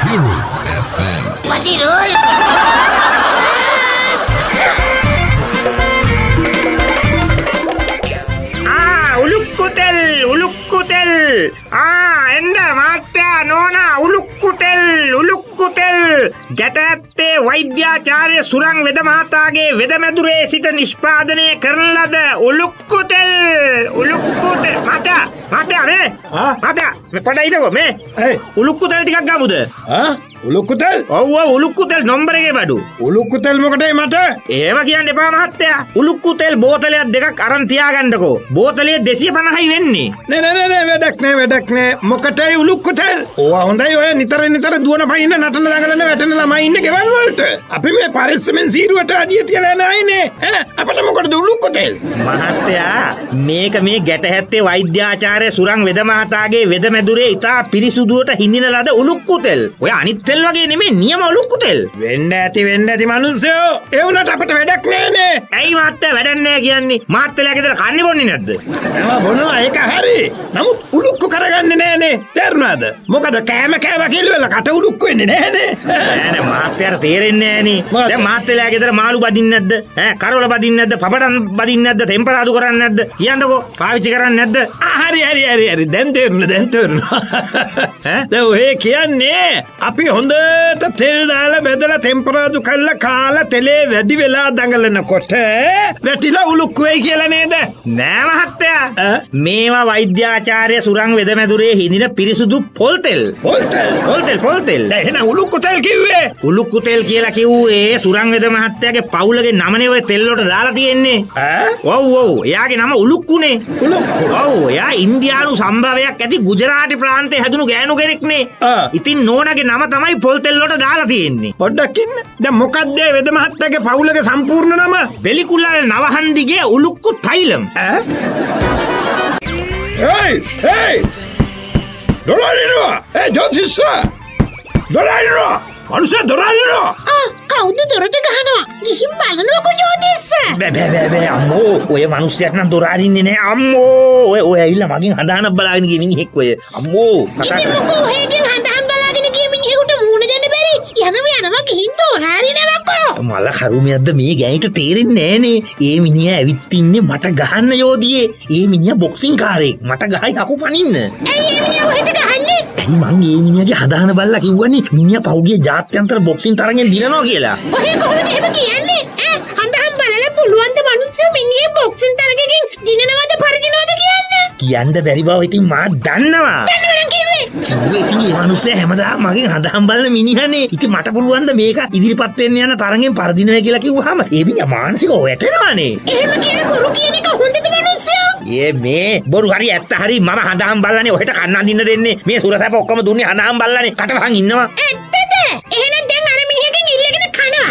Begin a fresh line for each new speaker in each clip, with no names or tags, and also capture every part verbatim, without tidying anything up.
Hero F M.
What the roll?
Ah, ulukkutel, ulukkutel. Ah, enda maatya nona ulukkutel, ulukkutel. ගැටැත්තේ වෛද්‍යාචාර්ය සුරං වෙද මහතාගේ වෙද මැදුරේ සිට නිෂ්පාදනය කරන ලද උලුක්කුතෙල් උලුක්කුතෙල් මහතා මහතා මේ මහතා මේ පොඩ්ඩයිනකෝ මේ උලුක්කුතෙල් ටිකක් ගමුද
ආ උලුක්කුතෙල්
ඔව් ඔව් උලුක්කුතෙල් නම්බර එකේ බඩු
උලුක්කුතෙල් මොකටද මට
එහෙම කියන්න එපා මහත්තයා උලුක්කුතෙල් බෝතලයක් දෙකක් අරන් තියාගන්නකෝ බෝතලයේ දෙසිය පනහයි වෙන්නේ
නෑ නෑ නෑ වැඩක් නෑ වැඩක් නෑ මොකටයි උලුක්කුතෙල් ඕවා හොඳයි ඔය නිතර නිතර දුවන පයින්න නටන දඟලන වැටෙන ළමයි ඉන්නේ ගෙවල් වලට අපි මේ පරිස්සමෙන් සීරුවට අඩිය තියලා නැයිනේ ඈ අපිට මොකටද උලුක්කුතෙල්
මහත්තයා මේක මේ ගැටහැත්තේ වෛද්‍යාචාර්ය සුරං වෙද මහතාගේ වෙද මැදුරේ ඉතා පිරිසුදුවට හිඳින ලද උලුක්කුතෙල් ඔය අනිත් තෙල් වගේ නෙමෙයි නියම උලුක්කුතෙල්
වෙන්න ඇති වෙන්න ඇති මිනිස්සෝ ඒ උනට අපිට වැඩක් නෑනේ
ඇයි මහත්තයා වැඩක් නෑ කියන්නේ මහත්තයාලා ගෙදර කන්නේ බොන්නේ නැද්ද
මම බොනවා ඒක හරි නමුත් උලුක්කු කරගන්නේ නෑනේ තේරුණාද මොකද කෑම කෑවා කියලා කට උලුක්කු වෙන්නේ නෑනේ
නෑ නෑ මහත්තයාට තේරෙන්නේ නෑනේ දැන් මහත්තයාලා ගෙදර මාළු බදින්නේ නැද්ද ඈ කරවල බදින්නේ නැද්ද පපඩම් බදින්නේ නැද්ද ටෙම්පරාදු කරන්නේ නැද්ද කියන්නකෝ පාවිච්චි කරන්නේ නැද්ද
හරි හරි හරි හරි දැන් තේරුණා දැන් තේරුණා ඈ දැන් ඔය කියන්නේ අපි හොඳට තෙල් දාලා බෙදලා ටෙම්පරාදු කරලා කාලා තෙලේ වැඩි වෙලා දඟලනකොට වැටිලා උලුක්කු වෙයි කියලා නේද
නෑ මහත්තයා මේවා වෛද්‍යාචාර්ය සුරං වෙද මැදුරේ හිඳින පිරිසුදු පොල් තෙල්
පොල් තෙල්
පොල් තෙල් පොල් තෙල්
දැන් එහෙනම් උලුක්කු තෙල් කිව්වේ
උලුක්කු තෙල් කියලා කිව්වේ සුරං වෙද මහත්තයාගේ පවුලගේ නමනේ ඔය තෙල් වලට දාලා තියෙන්නේ
ඈ
ඔව් ඔව් එයාගේ නම උලුක්කුනේ
උලුක්කු
ඔව් එයා ඉන්දියානු සම්භවයක් ඇති ගුජරාටි ප්‍රාන්තයේ හැදුණු ගෑනු කෙනෙක්නේ ඉතින් නෝනාගේ නම තමයි පොල් තෙල් වලට දාලා තියෙන්නේ
පොඩ්ඩක් ඉන්න දැන් මොකක්ද වෙද මහත්තයාගේ පවුලගේ සම්පූර්ණ නම
බෙලිකුල්ලල් නවහන්දිගේ උලුක්කු තෛලම්
ඈ hey hey දොරාරිනවා ඒ ජෝතිෂා දොරාරිනවා මනුෂ්‍ය දොරාරිනවා
ආ කවුද දොරට ගහනවා ගිහින් බලනකො ජෝතිස්ස
බෑ බෑ බෑ බෑ අම්මෝ ඔය මිනිස්සුන්ට නම් දොර අරින්නේ නෑ අම්මෝ ඔය ඔය ඇවිල්ලා මගෙන් හදානක් බලාගෙන ගිය මිනිහෙක් ඔය අම්මෝ
ඉතින් මොකෝ හේගෙන් හදාන් බලාගෙන ගිය මිනිහෙකුට මූණ දෙන්න බැරි යනවා යනවා ගිහින් දොර අරිනවකෝ
මල කරුමියක්ද මේ ගෑනිට තේරෙන්නේ නෑනේ ඒ මිනිහා ඇවිත් ඉන්නේ මට ගහන්න යෝධියේ ඒ මිනිහා බොක්සින් කාරයෙක් මට ගහයි අකු පනින්න
ඇයි ඒ මිනිහා ඔහෙට ගහන්නේ
ඇයි මං ඒ මිනිහාගේ හදාන බල්ලා කිව්වනේ මිනිහා පහුගිය ජාත්‍යන්තර බොක්සින් තරගෙන් දිනනවා කියලා
ඔහෙ කොහොමද එහෙම කියන්නේ ඈ හඳහන් බලලා පුළුවන් ද මිනිස්සු මිනිහේ බොක්සින් තරගෙන් දිනනවද පරදිනවද කියන්න
කියන්න බැරි බව ඉතින් මා දන්නවා
දන්නවනම් කිව්වේ
කිව්වේ ඉතින් මේ මිනිස්සයා හැමදාම මගෙන් හදාම් බලන මිනිහනේ ඉතින් මට පුළුවන් ද මේක ඉදිරිපත් වෙන්න යන තරගෙන් පරදිනවා කියලා කිව්වහම ඒ මිනිහා මානසිකව වැටෙනවානේ
එහෙම කියලා බොරු කියන එක හොඳද මිනිස්සයා
ඒ මේ බොරු හරි ඇත්ත හරි මම හදාම් බලන්නේ ඔහෙට කන්න අඳින්න දෙන්නේ මේ සුරසැප ඔක්කොම දුන්නේ හදාම් බලන්නේ කට වහන් ඉන්නවා
ඇත්තද එහෙනම් දැන් අර මිනිහගෙන් ඉල්ලගෙන කනවා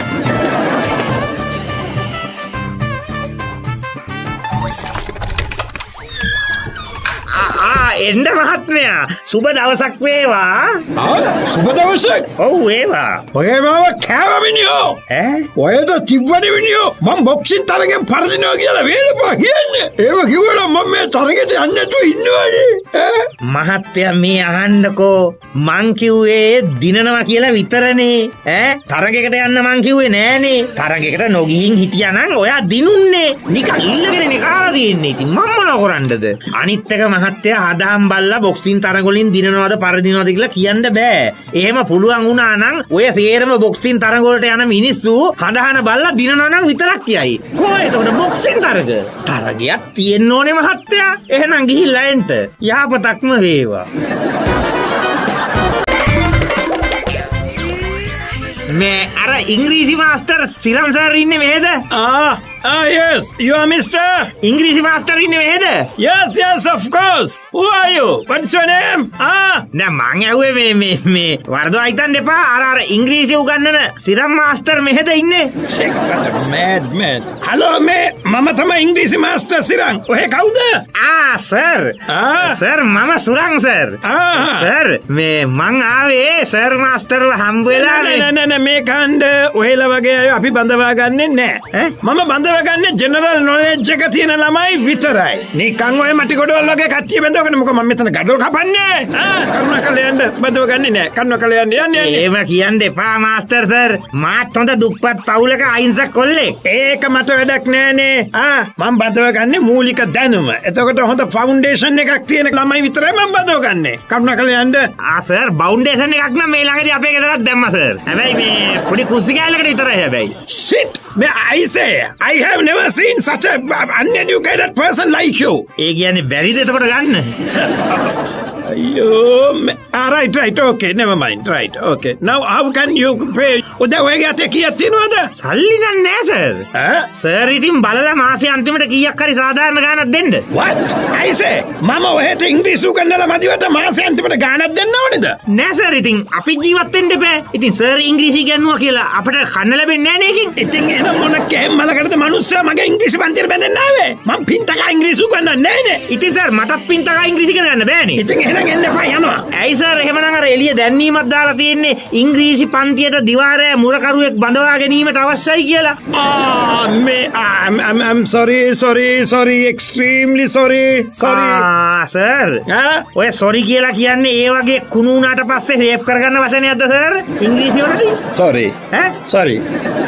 ආ එන්න මහත්මයා සුබ දවසක් වේවා
ආ සුබ දවසක්
ඔව් වේවා
ඔය මාව කෑව මිනිහෝ
ඈ
ඔයද තිබ්බනේ මිනිහෝ මම බොක්සින් තරගෙන් පරදිනවා කියලා වේලපා කියන්නේ ඒව කිව්වනම් මම මේ තරගෙට යන්නේ නැතුව ඉන්නවනේ ඈ
මහත්තයා මේ අහන්නකෝ මං කිව්වේ දිනනවා කියලා විතරනේ ඈ තරගයකට යන්න මං කිව්වේ නෑනේ තරගයකට නොගිහින් හිටියානම් ඔයා දිනුන්නේ නිකන් ඉල්ලගෙන නිකාලා තියෙන්නේ ඉතින් මම මොනව කරන්නද අනිත් එක මහත්තයා හදාම් බල්ලා බොක්සින් තරගවලින් දිනනවද පරදිනවද කියලා කියන්න බෑ එහෙම පුළුවන් වුණා නම් ඔය සේරම බොක්සින් තරගවලට යන මිනිස්සු හදාන බල්ලා දිනනවා නම් විතරක් කියයි කොහෙද උඩ බොක්සින් තරග තරගයක් තියෙන්න ඕනේ මහත්තයා එහෙනම් ගිහිල්ලා එන්න යහපතක්ම වේවා මේ අර ඉංග්‍රීසි මාස්ටර් සිරම් සර් ඉන්නේ මෙහෙද
ආ Ah, yes. You are Mister
ඉංග්‍රීසි මාස්ටර් ඉන්නේ මෙහෙද
Yes, yes, of course. Who are you? What's your name? Ah,
නෑ මං ඇහුවේ මේ මේ මේ වරදවා හිතන්න එපා අර අර ඉංග්‍රීසි උගන්නන සිරම් මාස්ටර් මෙහෙද ඉන්නේ
shit, what a mad man. Hello, me. මම තමයි ඉංග්‍රීසි මාස්ටර් සිරං. ඔහෙ කවුද?
ආ සර්.
ආ
සර් මම සුරං සර්.
ආ
සර් මේ මං ආවේ සර් මාස්ටර්ව හම්බ වෙලා
නෑ නෑ නෑ මේ කණ්ඩ ඔහෙලා වගේ අය අපි බඳවා ගන්නෙ නෑ. මම බඳවා ගන්නේ ජෙනරල් නොලෙජ් එක තියෙන ළමයි විතරයි. නිකන් ඔය මටි ගොඩවල් වගේ කට්ටිය බඳවගෙන මොකද මම මෙතන ගඩොල් කපන්නේ? ආ කරුණාකරලා යන්න බඳව ගන්නේ නෑ. කරුණාකරලා යන්න යන්න යන්න.
එහෙම කියන්න එපා මාස්ටර් සර්. මාත් හොඳ දුප්පත් පවුලක අහිංසක කොල්ලෙක්.
ඒක මට වැඩක් නෑනේ. ආ මම බඳව ගන්නේ මූලික දැනුම. එතකොට හොඳ ෆවුන්ඩේෂන් එකක් තියෙන ළමයි විතරයි මම බඳව ගන්නේ. කරුණාකරලා යන්න.
ආ සර් බවුන්ඩේෂන් එකක් නම් මේ ළඟදී අපේ ගෙදරත් දැම්මා සර්. හැබැයි මේ පොඩි කුස්සි කෑල්ලකට විතරයි හැබැයි.
Shit! May I say, I have never seen such a uneducated person like you.
ඒ කියන්නේ බැරිද එතකොට ගන්න?
අයියෝ. Ah, right, right, okay, never mind, right, okay. Now how can you pay? ඔය ඔයගේ අතේ කීයක් තියෙනවද?
සල්ලි ගන්න නෑ සර්.
ඈ?
සර් ඉතින් බලලා මාසේ අන්තිමට කීයක් හරි සාධාරණ ගාණක් දෙන්න.
What? I say, මම ඔහෙට ඉංග්‍රීසි උගන්වලා මදිවට මාසේ අන්තිමට ගාණක් දෙන්න ඕනේද?
නෑ සර් ඉතින් අපි ජීවත් වෙන්න එපා. ඉතින් සර් ඉංග්‍රීසි ඉගෙනුවා කියලා අපිට කන්න ලැබෙන්නේ නෑ නේකින්.
ඉතින් එන මොන කැම්මලකටද මිනිස්සයා මගේ ඉංග්‍රීසි පන්තියට බැඳෙන්න ආවේ? මම පින්තකා ඉංග්‍රීසි උගන්වන්නේ නෑනේ.
ඉතින් සර් මටත් පින්තකා ඉංග්‍රීසි ඉගෙන ගන්න බෑනේ.
ඉතින් එහෙනම් එන්න එපා යනවා.
ඇයි සර් එහෙමනම් අර එළිය දැන්වීමක් දාලා තියෙන්නේ ඉංග්‍රීසි පන්තියට දිවාරය මුරකරුවෙක් බඳවා ගැනීමට අවශ්‍යයි කියලා.
Ah, me, I'm, I'm, I'm sorry, sorry, sorry, extremely sorry, sorry.
ආ සර්.
ආ
ඔය සොරි කියලා කියන්නේ ඒ වගේ කුණු උනාට පස්සේ රේප් කරගන්න වචනයක්ද සර්? ඉංග්‍රීසි වලදී?
sorry,
ඈ?
sorry.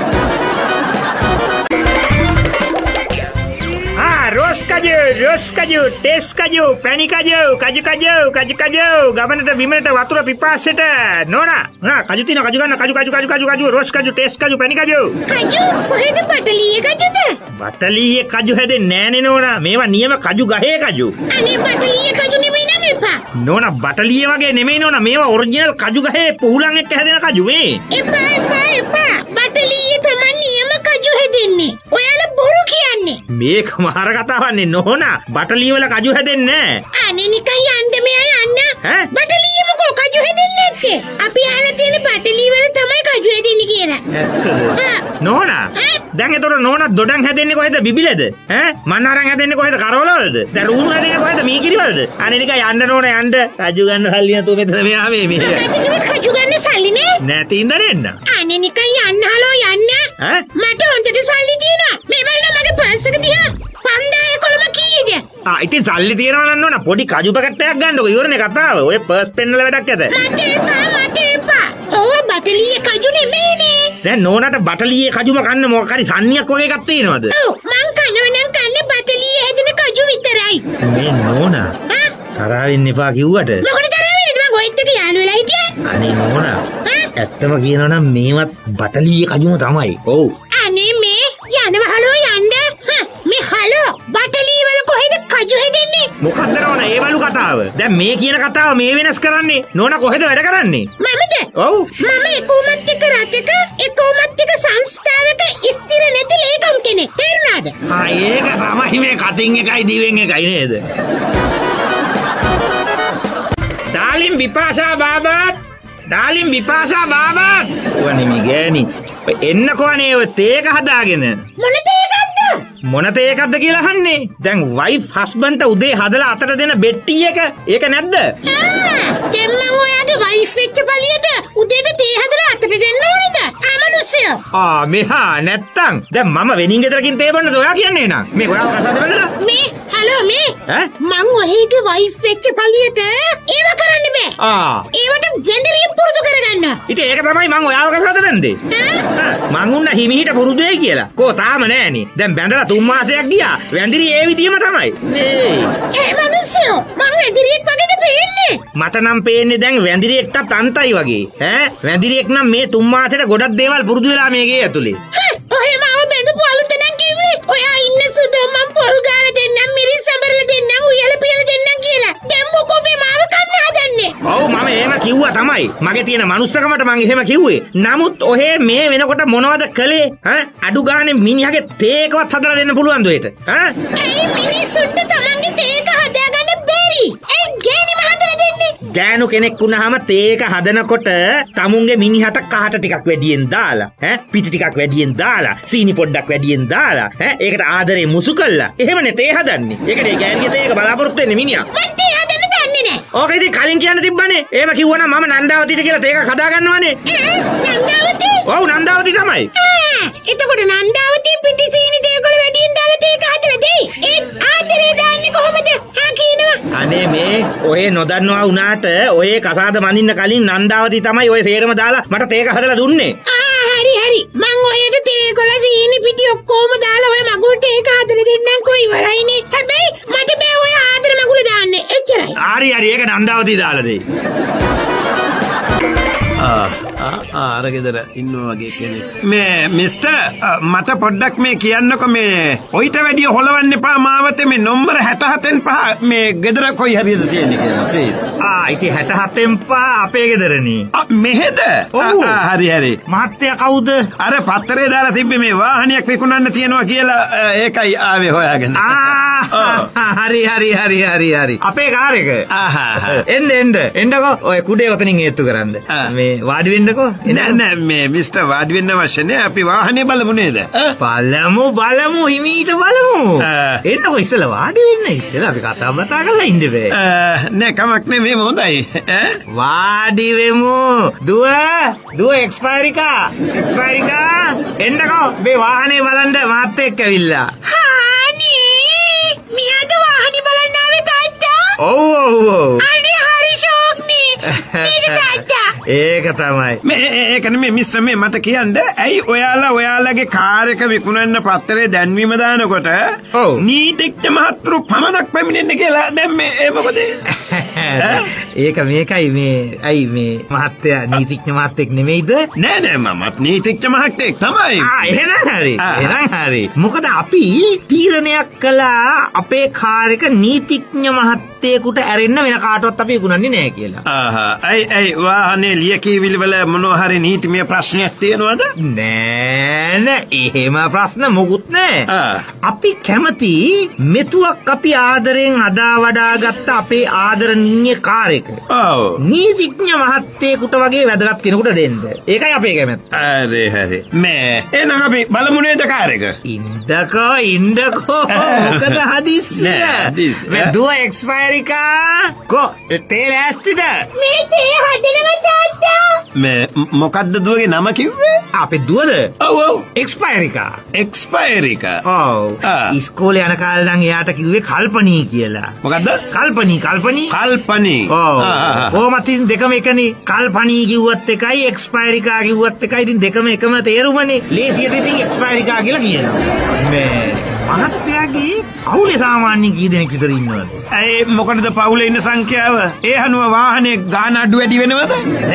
රෝස් කජු, රෝස් කජු, ටෙස් කජු, පැණි කජු, කජු කජු, කජු කජු, ගමනට බිමනට වතුර පිපාසෙට නෝනා. නෝනා කජු තියන කජු ගන්න කජු කජු කජු කජු කජු රෝස් කජු, ටෙස් කජු, පැණි කජු.
කජු කොහෙද බටලියේ කජුද?
බටලියේ කජු හැදෙන්නේ නෑනේ නෝනා. මේවා නියම කජු ගහේ කජු.
අනේ බටලියේ කජු නෙමෙයි නම් එපා.
නෝනා බටලියේ වගේ නෙමෙයි නෝනා. මේවා ඔරිජිනල් කජු ගහේ පුහුලන් එක්ක හැදෙන කජු මේ.
එපා එපා එපා. බටලියේ තමයි නියම කජු හැදෙන්නේ. ඔයාලා බොරු කියන්නේ.
මේක මාර කතාවන්නේ නෝනා. බටලිය වල කජු හැදෙන්නේ නෑ.
අනේ නිකන් යන්න මෙයා යන්න.
ඈ?
බටලියේ මොකෝ කජු හැදෙන්නේ නැත්තේ? අපි අහලා තියෙන බටලිය වල තමයි කජු හැදෙන්නේ කියලා.
ඇත්තද?
ආ.
නෝනා දැන් එතකොට නෝනා දොඩම් හැදෙන්නේ කොහෙද බිබිලද? ඈ? මන්නරන් හැදෙන්නේ කොහෙද කරවල වලද? දැන් රුණු හැදෙන්නේ කොහෙද මීකිරි වලද? අනේ නිකන් යන්න නෝනා යන්න. කජු ගන්න සල්ලි නැතුව මෙතන මෙහා මේ මේ.
කජු කිව්ව කජු ගන්න සල්ලි නේ?
නැති ඉඳ නෙන්න.
අනේ නිකන් යන්න හලෝ යන්න.
ඈ?
මට හොඳට සල්ලි තියෙනවා. මේ බලන්න මගේ පර්ස් එක දිහා. පන්දාය කොළම කීයද?
ආ ඉතින් සල්ලි තියනවා නම් නෝනා පොඩි කජු පැකට් එකක් ගන්නකො ඉවරනේ කතාව. ඔය පර්ස් පෙන්නලා වැඩක් ඇත.
මට එපා මට එපා. ඕව බටලියේ කජු නෙමෙයිනේ.
දැන් නෝනාට බටලියේ කජුම කන්න මොකක් හරි සන්නියක් වගේ එකක් තියෙනවද?
ඔව් මං කනව නම් කන්නේ බටලියේ හැදෙන කජු විතරයි.
මේ නෝනා
හා?
තරහ වෙන්න එපා කිව්වට.
මොකද තරහ වෙන්නේ? මං ගොයිත් එක යාළු වෙලා හිටියේ.
අනේ නෝනා
හා?
ඇත්තම කියනවා නම් මේවත් බටලියේ කජුම තමයි. ඔව්.
අනේ මේ යනවා හලෝ යන්න. හා, මේ හලෝ බටලියේ වල කොහෙද කජු හැදෙන්නේ?
මොකක්ද නෝනා ඒ වලු කතාව? දැන් මේ කියන කතාව මේ වෙනස් කරන්නේ. නෝනා කොහෙද වැඩ කරන්නේ?
මමද?
ඔව්.
මම එකෝමත් එක්ක රටක එකෝමත් එක්ක සංස්ථාවක ස්ථිර නැති ලේකම් කෙනෙක්. තේරුණාද?
ආ ඒක තමයි මේ කටින් එකයි දිවෙන් එකයි නේද? ඩාලින් විපාසා බාබත් ඩාලින් විපාසා බාබත් වනේ මේ ගෑණි එන්නකෝ අනේ ඔය තේක හදාගෙන
මොන තේකක්ද?
මොන තේකක්ද කියලා අහන්නේ දැන් වයිෆ් හස්බන්ඩ්ට උදේ හදලා අතට දෙන බෙට්ටි එක ඒක නැද්ද?
ආ දැන් මං ඔයාගේ වයිෆ් වෙච්ච පළියට උදේට තේ හදලා අතට දෙන්න ඕනේද? ආමනුස්සයෝ.
ආ මෙහා නැත්තම් දැන් මම වෙනින් ගෙදරකින් තේ බොන්නද ඔයා කියන්නේ නං මේ ඔයාව කසාද බඳලා
මේ හලෝ මේ
ඈ
මං ඔහේගේ වයිෆ් වෙච්ච පළියට ඒව කරන්න බෑ.
ආ
ඒවට වෙන්දරිය පුරුදු කරගන්න.
ඉතින් ඒක තමයි මං ඔයාව කසාද බැන්දේ.
ඈ
මං උන්න හිමිහිට පුරුදු වෙයි කියලා. කෝ තාම නෑනේ. දැන් බැඳලා තුන් මාසයක් ගියා. වැඳිරි ඒ විදියම තමයි. මේ
ඒ මිනිස්සු මං වැඳිරියෙක් වගේද පේන්නේ?
මට නම් පේන්නේ දැන් වැඳිරියෙක්ටත් අන්තයි වගේ. ඈ වැඳිරියෙක් නම් මේ තුන් මාසෙට ගොඩක් දේවල් පුරුදු වෙලා මේකේ ඇතුලේ.
ඔහෙ මාව බැඳපු අලුත නම් කිව්වේ. ඔයා ඉන්න සුදු මං පොල් ගාලා දෙන්නම් මිරිස් සම්බරලා දෙන්නම් උයල පියලා දෙන්නම් කියලා. දැන් මොකෝ මේ මාව කන්න හදන්නේ?
ඔව් මම එහෙම කිව්වා තමයි. මගේ තියෙන මනුස්සකමට මං එහෙම කිව්වේ. නමුත් ඔහේ මේ වෙනකොට මොනවද කළේ? ඈ අඩු ගානේ මිනිහගේ තේකවත් හදලා දෙන්න පුළුවන්ද ඔයට? ඈ
ඇයි මිනිස්සුන්ට තමන්ගේ තේක හදාගන්න බැරි? ඒ ගෑණිම හදලා දෙන්නේ.
ගෑනු කෙනෙක් වුණාම තේක හදනකොට තමුන්ගේ මිනිහට කහට ටිකක් වැඩියෙන් දාලා ඈ පිටි ටිකක් වැඩියෙන් දාලා සීනි පොඩ්ඩක් වැඩියෙන් දාලා ඈ ඒකට ආදරේ මුසු කළා. එහෙමනේ තේ හදන්නේ. ඒකනේ ගෑණිගේ තේක බලාපොරොත්තු වෙන්නේ මිනිහා.
මං තේ හදන්න දන්නේ නැහැ.
ඕක ඉතින් කලින් කියන්න තිබ්බනේ. එහෙම කිව්වනම් මම නන්දාවතිට කියලා තේක හදා ගන්නවනේ.
නන්දාවති?
ඔව් නන්දාවති තමයි.
එතකොට නන්දාවති පිටි සීනි තේකොළ වැඩියෙන් දාලා තේක හදලා දෙයි. ඒ ආදරේ දාන්නේ කොහොමද? හා කියනවා.
අනේ මේ ඔය නොදන්නවා වුණාට ඔය කසාද මනින්න කලින් නන්දාවති තමයි ඔය සේරම දාලා මට තේක හදලා දුන්නේ.
ආ හරි හරි. මං ඔයට තේකොළ සීනි පිටි ඔක්කොම දාලා ඔය මගුල් තේක හදලා දෙන්නම්කෝ ඉවරයිනේ. හැබැයි මට බෑ ඔය ආදර මගුල දාන්න. එච්චරයි.
හරි හරි ඒක නන්දාවති දාලා දෙයි.
අර ගෙදර ඉන්නවා වගේ කෙනෙක්. මේ මිස්ටර් මට පොඩ්ඩක් මේ කියන්නකො මේ ඔයිට වැඩිය හොලවන්න එපා මාවතේ මේ නම්බර හැට හතෙන් පහ මේ ගෙදර කොයි හරියද තියෙන්නේ කියලා ප්ලීස්.
ආ ඉතින් හැට හතෙන් පහ අපේ ගෙදරනේ.
මෙහෙද?
ඔව්.
හරි හරි.
මහත්තයා කවුද?
අර පත්තරේ දාලා තිබ්බේ මේ වාහනයක් විකුණන්න තියනවා කියලා ඒකයි ආවේ හොයාගෙන.
ආ හරි හරි හරි හරි හරි. අපේ කාර් එක.
ආහා.
එන්න එන්න. එන්නකෝ ඔය කුඩේ ඔතනින් ඒත්තු කරන්න. මේ වාඩි වෙන්නකෝ.
නෑ නෑ මේ මිස්ටර් වාඩි වෙන්න අවශ්‍ය නෑ. අපි වාහනේ බලමු නේද?
බලමු බලමු හිමීට බලමු. එන්නකෝ ඉස්සෙල්ලා වාඩි වෙන්න. ඉස්සෙල්ලා අපි කතා බතා කරලා ඉන්න බෑ.
නෑ කමක් නෙමෙයි හොඳයි.
වාඩි වෙමු. දුව දුව එක්ස්පයරිකා එක්ස්පයරිකා එන්නකෝ මේ වාහනේ බලන්න මාත් එක්ක ඇවිල්ලා.
හානි මියාද වාහනේ බලන්න ආවේ තාත්තා?
ඔව් ඔව් ඔව්.
අනේ හරි ෂෝක්නේ. නේද තාත්තා?
ඒක තමයි.
මේ ඒක නෙමෙයි මිස්ටර් මේ මට කියන්න ඇයි ඔයාලා ඔයාලගේ කාර් එක විකුණන්න පත්තරේ දැන්වීම දානකොට
ඔව්
නීතිඥ මහත්තුරු පමණක් පැමිණෙන්න කියලා දැන් මේ ඒ මොකද?
ඒක මේකයි මේ ඇයි මේ මහත්තයා නීතිඥ මහත්තයෙක් නෙමෙයිද?
නෑ නෑ මමත් නීතිඥ මහත්තයෙක් තමයි.
ආ එහෙනම් හරි. එහෙනම් හරි. මොකද අපි තීරණයක් කළා අපේ කාර් එක නීතිඥ මහත්තයෙකුට ඇරෙන්න වෙන කාටවත් අපි විකුණන්නේ නෑ කියලා.
ආහා. ඇයි ඇයි වාහනේ ලියකියවිලි වල මොනවා හරි නීතිමය ප්‍රශ්නයක් තියෙනවද?
නෑ නෑ එහෙම ප්‍රශ්න මොකුත් නෑ. අපි කැමති මෙතුවක් අපි ආදරෙන් අදා වඩා ගත්ත අපේ ආදරණීය කාර් එක.
ඔව්.
නීතිඥ මහත්තයෙකුට වගේ වැදගත් කෙනෙකුට දෙන්න. ඒකයි අපේ කැමැත්ත.
හරි හරි. මේ එහෙනම් අපි බලමු නේද කාර් එක?
ඉන්නකෝ ඉන්නකෝ මොකද හදිස්සිය? මේ දුව එක්ස්පයරිකා කො තේ ලෑස්තිද?
මේ තේ හදනවා තාත්තා.
මේ මොකද්ද දුවගේ නම කිව්වේ?
අපේ දුවද?
ඔව් ඔව්
එක්ස්පයරිකා.
එක්ස්පයරිකා.
ඔව්. ඉස්කෝලේ යන කාලේ නම් එයාට කිව්වේ කල්පනී කියලා.
මොකද්ද?
කල්පනී කල්පනී.
කල්පනී.
ඔව්. කොහොමද ඉතින් දෙකම එකනේ. කල්පනී කිව්වත් එකයි එක්ස්පයරිකා කිව්වත් එකයි. ඉතින් දෙකම එකම තේරුමනේ. ලේසියට ඉතින් එක්ස්පයරිකා කියලා කියනවා. මේ මහත්තයාගේ පවුලේ සාමාන්‍යයෙන් කී දෙනෙක් විතර ඉන්නවද?
ඒ මොකටද පවුලේ ඉන්න සංඛ්‍යාව? ඒ හනුව වාහනේ ගාන අඩු වැඩි වෙනවද?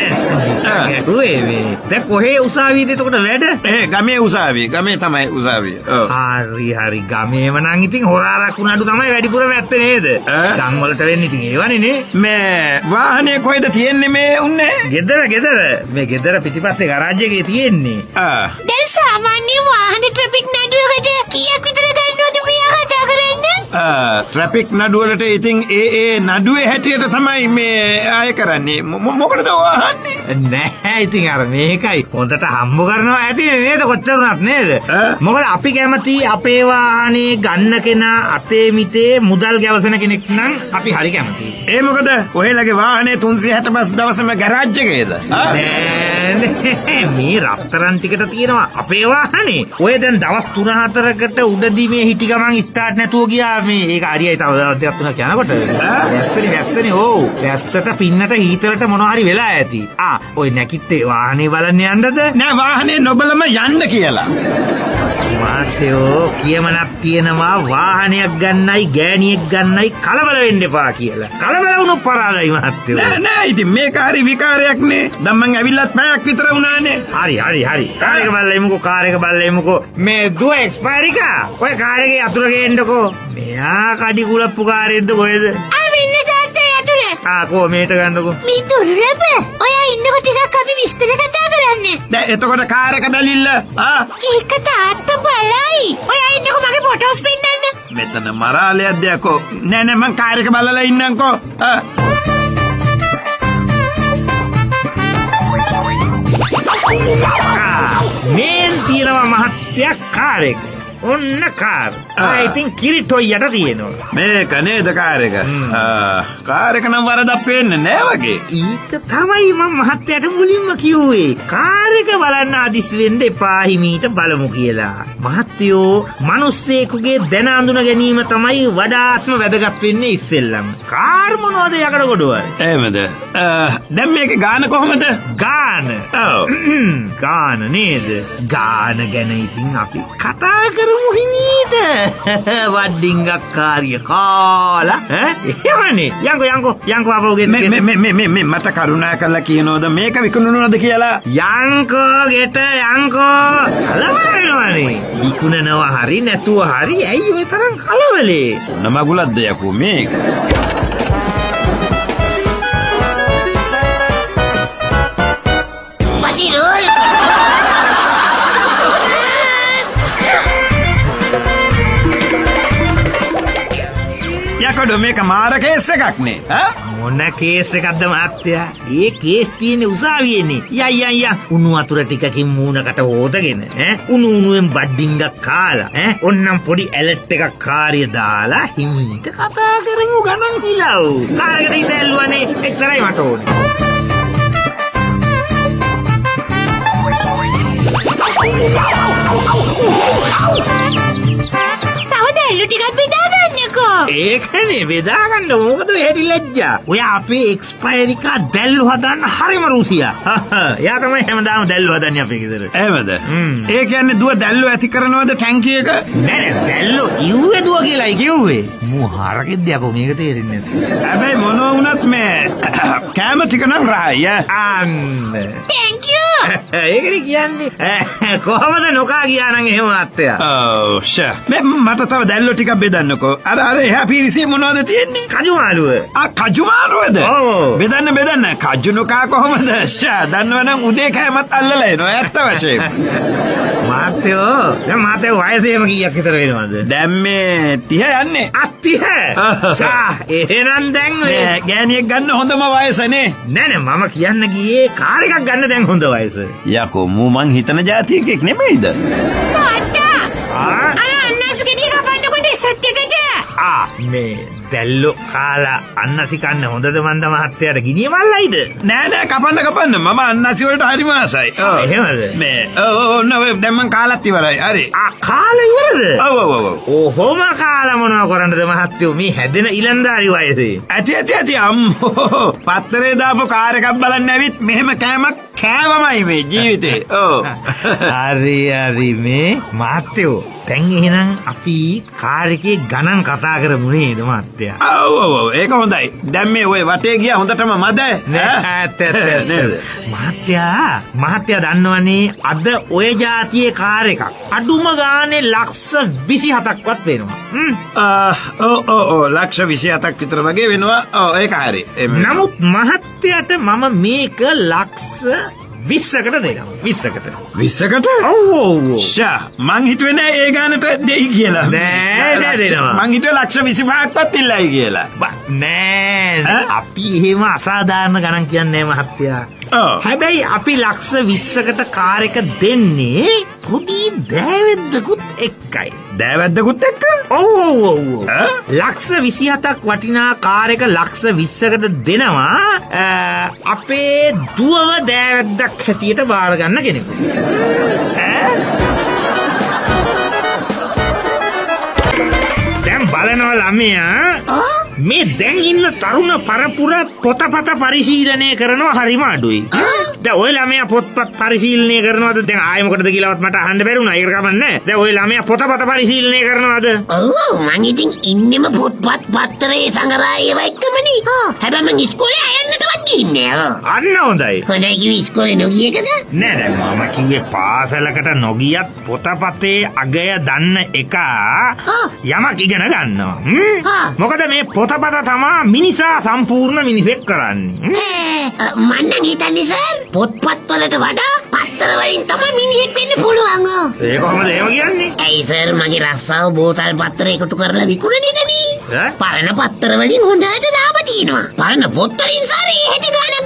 ඔය මේ දැන් කොහේ උසාවියද එතකොට වැඩ?
ඒ ගමේ උසාවිය. ගමේ තමයි උසාවිය. ඔව්.
හරි හරි ගමේම නම් ඉතින් හොරාරක් උනඩු තමයි වැඩිපුරම ඇත්තේ නේද? ගම් වලට වෙන්නේ ඉතින් ඒවනේ නේ.
මේ වාහනේ කොහෙද තියෙන්නේ මේ උන්නේ?
ගෙදර ගෙදර. මේ ගෙදර පිටිපස්සේ ගරාජ් එකේ තියෙන්නේ.
ආ.
දැන් සාමාන්‍ය වාහන ට්‍රැෆික් නඩුවකට කීයක් විතර ගන්නවද මෙයා කතා කරන්නේ?
ආ ට්‍රැෆික් නඩුවලට ඉතින් ඒ ඒ නඩුවේ හැටියට තමයි මේ ආය කරන්නේ. මොකටද වාහන්නේ?
නෑ ඉතින් අර මේකයි හොඳට හම්බ කරනවා ඇති නේද කොච්චර උනත් නේද? මොකද අපි කැමති අපේ වාහනේ ගන්න කෙනා අතේ මිටේ මුදල් ගැවසෙන කෙනෙක් නම් අපි හරි කැමතියි.
ඒ මොකද ඔයලගේ වාහනේ තුන්සිය හැට පහ දවසම ගරාජ් එකේද?
මේ රත්තරන් ටිකට තියෙනවා අපේ වාහනේ. ඔය දැන් දවස් තුන හතරකට උඩදී මේ හිටි ගමන් ස්ටාර්ට් නැතුව ගියා මේ ඒක හරියයි තව දෙකක් තුනක් යනකොට. වැස්සනේ වැස්සනේ ඔව්. වැස්සට පින්නට හීතරට මොනවා හරි වෙලා ඇති. ආ ඔය නැකිත්තේ වාහනේ බලන්න යන්නද?
නෑ වාහනේ නොබලම යන්න කියලා.
මාත්‍යෝ කියමනක් තියෙනවා වාහනයක් ගන්නයි ගෑණියෙක් ගන්නයි කලබල වෙන්න එපා කියලා. කලබල වුණොත් පරාදයි මාත්‍යෝ.
නෑ නෑ ඉතින් මේක හරි විකාරයක් නේ. දැන් මං ඇවිල්ලත් පැයක් විතර වුණානේ.
හරි හරි හරි. කාර් එක බලලා එමුකෝ කාර් එක බලලා එමුකෝ. මේ දුව එක්ස්පයරිකා. ඔය කාර් එකේ අතුර ගේන්නකෝ. මෙයා කඩි කුලප්පු කාරෙද්ද කොහෙද?
ආ මෙන්න තාත්තා යතුනේ.
ආ කො මේට ගන්නකෝ.
මේ දුර්ලභ. ඔයා ඉන්නකො ටිකක් අපි විස්තර කතා කරන්නේ.
දැන් එතකොට කාර් එක බැලිල්ල. ආ
ඒක තාත්තා බලයි. ඔයා ඉන්නකො මගේ ෆොටෝස් පෙන්නන්න.
මෙතන මරාලයක් දෙයක්ෝ. නෑ නෑ මං කාර් එක බලලා ඉන්නම්කෝ. ආ
මහත්තයා කාර් එක. ඔන්න කාර්. ආ ඉතින් කිරිටොයි යට තියෙනවා.
මේක නේද කාර් එක? කාර් එක නම් වරදක් පේන්නේ නෑ වගේ.
ඒක තමයි මම මහත්තයාට මුලින්ම කිව්වේ. කාර් එක බලන්න අදිස්සි වෙන්න එපා හිමීට බලමු කියලා. මහත්තයෝ මිනිස්සෙකුගේ දැන අඳුන ගැනීම තමයි වඩාත්ම වැදගත් වෙන්නේ ඉස්සෙල්ලම. කාර් මොනවද යකඩ ගොඩවල්?
එහෙමද? දැන් මේකේ ගාන කොහමද?
ගාන. ඔව්. ගාන නේද? ගාන ගැන ඉතින් අපි කතා කරමු. හිමීට වඩින්ගක් කාර්ය කාලා ඈ එහෙමනේ යංකෝ යංකෝ යංකෝ අපෝගෙන්
මේ මේ මේ මේ මේ මට කරුණා කරලා කියනෝද මේක විකුණනවද කියලා
යංකෝ ගෙට යංකෝ කලබලනේ විකුණනවා හරි නැතුව හරි ඇයි ඔය තරම් කලබලේ
නමගුලක්ද යකෝ මේක
වදිරෝල්
යකඩ මේක මාර කේස් එකක් නේ ඈ
මොන කේස් එකක්ද මහත්තයා ඒ කේස් තියෙන්නේ උසාවියේනේ යයි යයි යා උණු වතුර ටිකකින් මූණකට හොදගෙන ඈ උණු උණුවෙන් බඩින්ගක් කාලා ඈ ඔන්නම් පොඩි ඇලර්ට් එකක් කාර්ය දාලා හිමීට කතා කරමු ගණන් හිලව් කාරකට ඉඳ ඇල්ලුවනේ එච්චරයි මට ඕනේ
ඇල්ලු ටිකක් බෙදා ගන්නකෝ.
ඒකනේ බෙදා ගන්න මොකද එහෙටි ලැජ්ජා. ඔය අපේ එක්ස්පයර් එක දැල්ලු හදන්න හරිම රුසියා. යා තමයි හැමදාම දැල්ලු හදන්නේ අපේ ගෙදර.
එහෙමද? ඒ කියන්නේ දුව දැල්ලු ඇති කරනවද ටැංකි එක?
නෑ නෑ දැල්ලු ඉව්වේ දුව කියලායි කිව්වේ. මෝ හරකෙද්ද යකෝ මේක තේරෙන්නේ නැද්ද?
හැබැයි මොනවා වුණත් මේ කැම ටික නම් රහයි ඈ.
අන්න.
thank you.
ඒකනේ කියන්නේ. කොහමද නොකා ගියා නම් එහෙම අත්තයා.
ඔව් ෂා. මේ මට තව දැල්ලු ටිකක් බෙදන්නකෝ. අර අර එහා පිරිසියේ මොනවද තියෙන්නේ?
කජු මාළුව.
ආ කජු මාළුවද?
ඔව්.
බෙදන්න බෙදන්න. කජු නොකා කොහමද? ෂා දන්නවනම් උදේ කෑමත් අල්ලලා එනවා. ඇත්ත වශයෙන්.
මාත්‍යෝ දැන් මාත්‍යෝ වයසේම කීයක් විතර වෙනවද?
දැන් මේ තිහ යන්නේ.
අත් තිහ. ෂා එහෙනම් දැන්
මේ ගෑණියෙක් ගන්න හොඳම වයසනේ.
නෑ නෑ මම කියන්න ගියේ කාර් එකක් ගන්න දැන් හොඳ වයස.
යකෝ මූ මං හිතන જાතියෙක් නෙමෙයිද?
තාත්තා.
ආ
අර අන්නස්ගේ දිහා බලනකොට සත්‍යකද?
ආ මේ දැල්ලෝ කාලා අන්නසි කන්න හොඳද මන්ද මහත්තයාට ගිනිය මල්ලයිද?
නෑ නෑ කපන්න කපන්න මම අන්නසි වලට හරිම ආසයි. ඔව්
එහෙමද?
මේ ඔව් ඔව් නෝ දැන් මං කාලත් ඉවරයි. හරි.
ආ කාලා ඉවරද?
ඔව් ඔව් ඔව්.
ඔහොම කාලා මොනව කරන්නද මහත්තයෝ මේ හැදෙන ඉලන්දාරි වයසේ.
ඇති ඇති ඇති අම්මෝ පත්තරේ දාපු කාර් එකක් බලන්න ඇවිත් මෙහෙම කෑමක් කෑවමයි මේ ජීවිතේ. ඔව්.
හරි හරි මේ මහත්තයෝ දැන් එහෙනම් අපි කාර් එකේ ගණන් කතා කරමු නේද මහත්තයා?
ඔව් ඔව් ඔව් ඒක හොඳයි. දැන් මේ ඔය වටේ ගියා හොඳටම මද
නෑ ඇත්ත ඇත්ත නේද? මහත්තයා මහත්තයා දන්නවනේ අද ඔය જાතියේ කාර් එකක් අඩුම ගානේ ලක්ෂ විසිහතක්වත් වෙනවා. හ්ම්.
ඔව් ඔව් ඔව් ලක්ෂ විසිහතක් විතර වගේ වෙනවා. ඔව් ඒක හරි.
නමුත් මහත්තයාට මම මේක ලක්ෂ විස්සකට දෙනවා. විස්සකට.
විස්සකට?
ඔව් ඔව්.
ෂා මං හිතුවේ නෑ ඒ ගානට දෙයි කියලා.
නෑ නෑ දෙනවා.
මං හිතුවේ ලක්ෂ විසිපහක්වත් ඉල්ලයි කියලා.
නෑ අපි එහෙම අසාධාරණ ගණන් කියන්නේ නෑ මහත්තයා.
ඔව්.
හැබැයි අපි ලක්ෂ විස්සකට කාර් එක දෙන්නේ පොඩි දෑවැද්දකුත් එක්කයි.
දෑවැද්දකුත් එක්ක?
ඔව් ඔව් ඔව්. ලක්ෂ විසිහතක් වටිනා කාර් එක ලක්ෂ විස්සකට දෙනවා අපේ දුවව දෑවැද්දක් හැටියට බාර ගන්න කෙනෙකුට. දැන් බලනවා ළමයා මේ දැන් ඉන්න තරුණ පරපුර පොතපත පරිශීලනය කරනවා හරිම අඩුයි. දැන් ඔය ළමයා පොත්පත් පරිශීලනය කරනවද? දැන් ආයෙ මොකටද කියලාවත් මට අහන්න බැරුණා. ඒක කමන්නේ. දැන් ඔය ළමයා පොතපත පරිශීලනය කරනවද?
ඔව් මං ඉතින් ඉන්නෙම පොත්පත් පත්තරේ සංග්‍රහය ඒව එක්කමනේ. හා හැබැයි මං ඉස්කෝලේ යන්නටවත් ගිහින්නේ නෑ.
අන්න හොඳයි.
හොඳයි කිව්වේ ඉස්කෝලේ නොගියකද?
නෑ නෑ මම කිව්වේ පාසලකට නොගියත් පොතපතේ අගය දන්න එක යමක් ඉගෙන ගන්නවා. මොකද මේ පොතපත තමා මිනිසා සම්පූර්ණ මිනිසෙක් කරන්නේ.
මම නම් හිතන්නේ සර් පොත්පත් වලට වඩා පත්තර වලින් තමයි මිනිහෙක් වෙන්න පුළුවන්.
ඒක කොහොමද එහෙම කියන්නේ?
ඇයි සර් මගේ රස්සාව බෝතල් පත්තර එකතු කරලා විකුණන එකනේ.
ඈ?
පරණ පත්තර වලින් හොඳට ලාභ තියෙනවා. පරණ පොත් වලින් සර් ඒ හැටි ගානක් ගන්න අමාරුයි.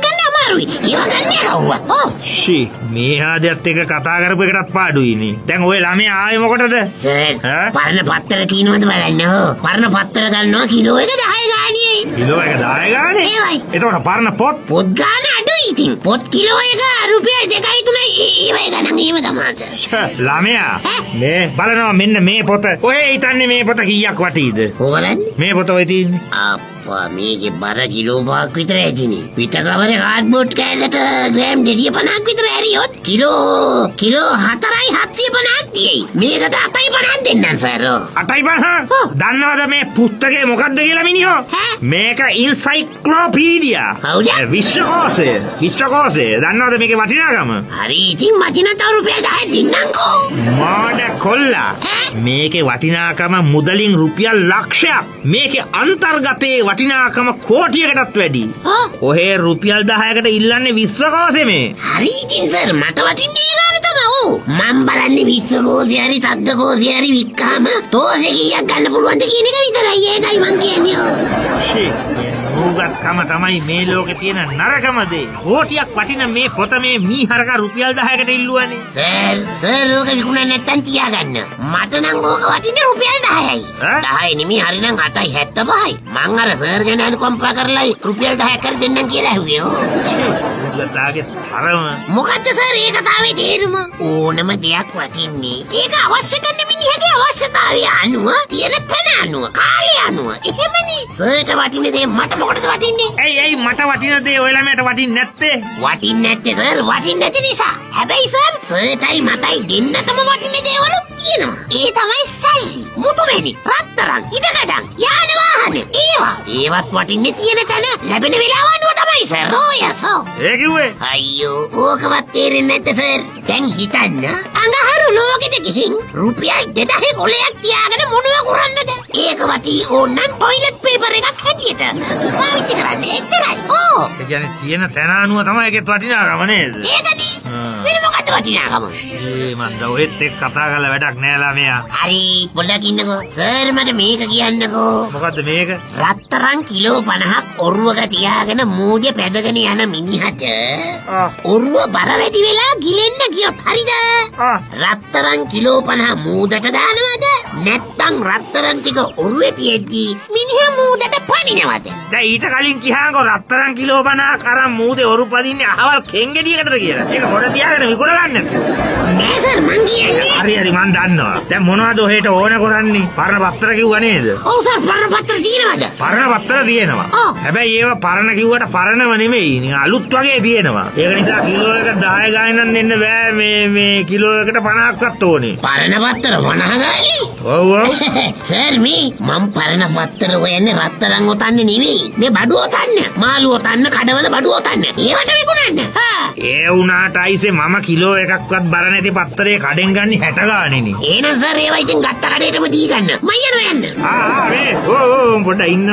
අමාරුයි. ඒව ගන්න යනවා. ඔව්.
ෂී මේ ආදියත් එක කතා කරපු එකටත් පාඩුයිනේ. දැන් ඔය ළමයා ආවේ මොකටද?
සර්
ඈ?
පරණ පත්තර තියෙනවද බලන්න. ඕ පරණ පත්තර ගන්නවා කිලෝ එක දහය ගානේ.
කිලෝ එක දහය ගානේ.
ඒවයි.
එතකොට පරණ පොත්
පොත් ගාන අඩුයි ඉතින්. පොත් කිලෝ එක රුපියල් දෙකයි තුනයි ඒවයි ගණන් එහෙම තමයි සර්.
ළමයා
ඈ?
මේ බලනවා මෙන්න මේ පොත. ඔය හිතන්නේ මේ පොත කීයක් වටීද?
ඕලන්නේ?
මේ පොත ඔය තියෙන්නේ.
අප්පා මේකේ බර කිලෝ පහක් විතර ඇතිනේ. පිටකවරේ කාඩ්බෝඩ් කෑල්ලට ග්‍රෑම් දෙසිය පනහක් විතර ඇරියොත් කිලෝ කිලෝ හතරයි හත්සිය පනහක් තියෙයි. මේකට අටයි පනහක් දෙන්නම් සර්.
අටයි පනහ?
ඔව්.
දන්නවද මේ පුස්තකේ මොකද්ද කියලා මිනිහෝ?
ඈ?
මේක ඉන්සයික්ලෝපීඩියා.
කවුද?
විශ්වකෝෂය. විශ්වකෝෂය. දන්නවද මේකේ වටිනාකම?
හරි ඉතින් මචිනට රුපියල් දහයක් දෙන්නම්කෝ.
මාඩ කොල්ලා.
ඈ?
මේකේ වටිනාකම මුදලින් රුපියල් ලක්ෂයක්. මේකේ අන්තර්ගතයේ වටිනාකම කෝටියකටත් වැඩි.
ඔව්.
ඔහේ රුපියල් දහයකට ඉල්ලන්නේ විශ්වකෝෂෙ මේ.
හරි ඉතින් සර් මට වටින්නේ ඊගානේ තමයි. ඔව්. මම බලන්නේ විශ්වකෝෂේ හරි තද්දකෝෂේ හරි වික්කාම තෝෂේ කීයක් ගන්න පුළුවන්ද කියන එක විතරයි. ඒකයි මං කියන්නේ. ඔව්.
ෂී නූගත්කම තමයි මේ ලෝකේ තියෙන නරකම දේ. කෝටියක් වටින මේ පොත මේ මීහරක රුපියල් දහයකට ඉල්ලුවානේ.
සර් සර් ඕක විකුණන්න නැත්තම් තියාගන්න. මට නම් ඕක වටින්නේ රුපියල් දහයයි.
ඈ?
දහය නෙමෙයි හරි නම් අටයි හැත්තපහයි. මං අර සර් ගැන අනුකම්පා කරලා රුපියල් දහයක් කර දෙන්නම් කියලා ඇහුවේ. ඔව්.
උගතාගේ තරම.
මොකද්ද සර් ඒ කතාවේ තේරුම? ඕනම දෙයක් වටින්නේ ඒක අවශ්‍ය කරන මිනිහගේ අවශ්‍යතාවය අනුව තියෙන තැන අනුව කාලය අනුව. එහෙමනේ. සර්ට වටින දේ මට මොකටද වටින්නේ?
ඇයි ඇයි මට වටින දේ ඔය ළමයට වටින්නේ නැත්තේ?
වටින්නේ නැත්තේ සර් වටින්නේ නැති නිසා. හැබැයි සර් සර්ටයි මටයි දෙන්නටම වටින දේවලුත් තියෙනවා. ඒ තමයි සල්ලි, මුතුමැණි, රත්තරන්, ඉඩකඩම්, යාන වාහන. ඒවා. ඒවත් වටින්නේ තියෙන තැන ලැබෙන වෙලාව අනුව තමයි සර්. ඕයසෝ.
ඒ කිව්වේ
අයියෝ ඕකවත් තේරෙන්නේ නැද්ද සර්? දැන් හිතන්න අඟහරු ලෝකෙට ගිහින් රුපියල් දෙදාහේ කොලයක් තියාගෙන මොනවා කරන්නද? ඒක වටි ඕනනම් টয়ලට් පේපර් එකක් හැටියට පාවිච්චි කරන්න එච්චරයි. ඕ
ඒ කියන්නේ තියෙන තැන අනුව තමයි ඒකේ වටිනාකම නේද?
ඒකනේ.
ආ.
වෙන මොකක්ද වටිනාකම?
ඒ මන්ද ඔහෙත් එක්ක කතා කරලා වැඩක් නෑ ළමයා.
හරි පොඩ්ඩක් ඉන්නකෝ. සර් මට මේක කියන්නකෝ.
මොකද්ද මේක?
රත්තරන් කිලෝ පනහක් ඔරුවක තියාගෙන මූදේ පැදගෙන යන මිනිහට
ආ
ඔරුව බර වැඩි වෙලා ගිලෙන්න ගියොත් හරිද?
ආ
රත්තරන් කිලෝ පනහ මූදට දානවද? නැත්නම් රත්තරන් ටික ඔරුවේ තියෙද්දි මිනිහා මූදට පනිනවද?
දැන් ඊට කලින් කියාංගෝ රත්තරන් කිලෝ පනහක් අරන් මූදේ ඔරු පදින්නේ අහවල් කෙන්ගෙඩියකටද කියලා. ඒක පොඩ තියාගෙන විකුණ ගන්නද?
නෑ සර් මං කියන්නේ.
හරි හරි මන් දන්නවා. දැන් මොනවද ඔහෙට ඕන කරන්නේ? පරණ පත්‍ර කිව්වා නේද?
ඔව් සර් පරණ පත්‍ර තියෙනවද?
පරණ පත්‍ර තියෙනවා.
ඔව්.
හැබැයි ඒවා පරණ කිව්වට පරණව නෙමෙයි. නිකන් අලුත් වගේ තියෙනවා. ඒක නිසා කිලෝ එක දහය ගානේ නම් දෙන්න බෑ මේ මේ කිලෝ එකට පනහක්වත් ඕනේ.
පරණ පත්‍ර පනහ ගානේ?
ඔව් ඔව්.
සර් මේ මම පරණ පත්‍ර හොයන්නේ රත්තරන් ඔතන්නේ නෙවෙයි. මේ බඩු ඔතන්න. මාළු ඔතන්න, කඩවල බඩු ඔතන්න. ඒවට විකුණන්න. හා.
ඒ වුණාට අයිසේ මම කිලෝ එකක්වත් බර නැති පත්තරේ කඩෙන් ගන්නේ හැට ගානේනේ.
එහෙනම් සර් ඒවා ඉතින් ගත්ත කඩේටම දී ගන්න. මම යනවා යන්න.
ආ ආ මේ ඕ ඕ පොඩ්ඩක් ඉන්න.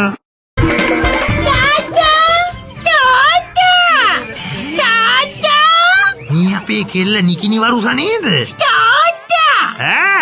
මේ අපේ කෙල්ල නිකිනි වරුස නේද? ඈ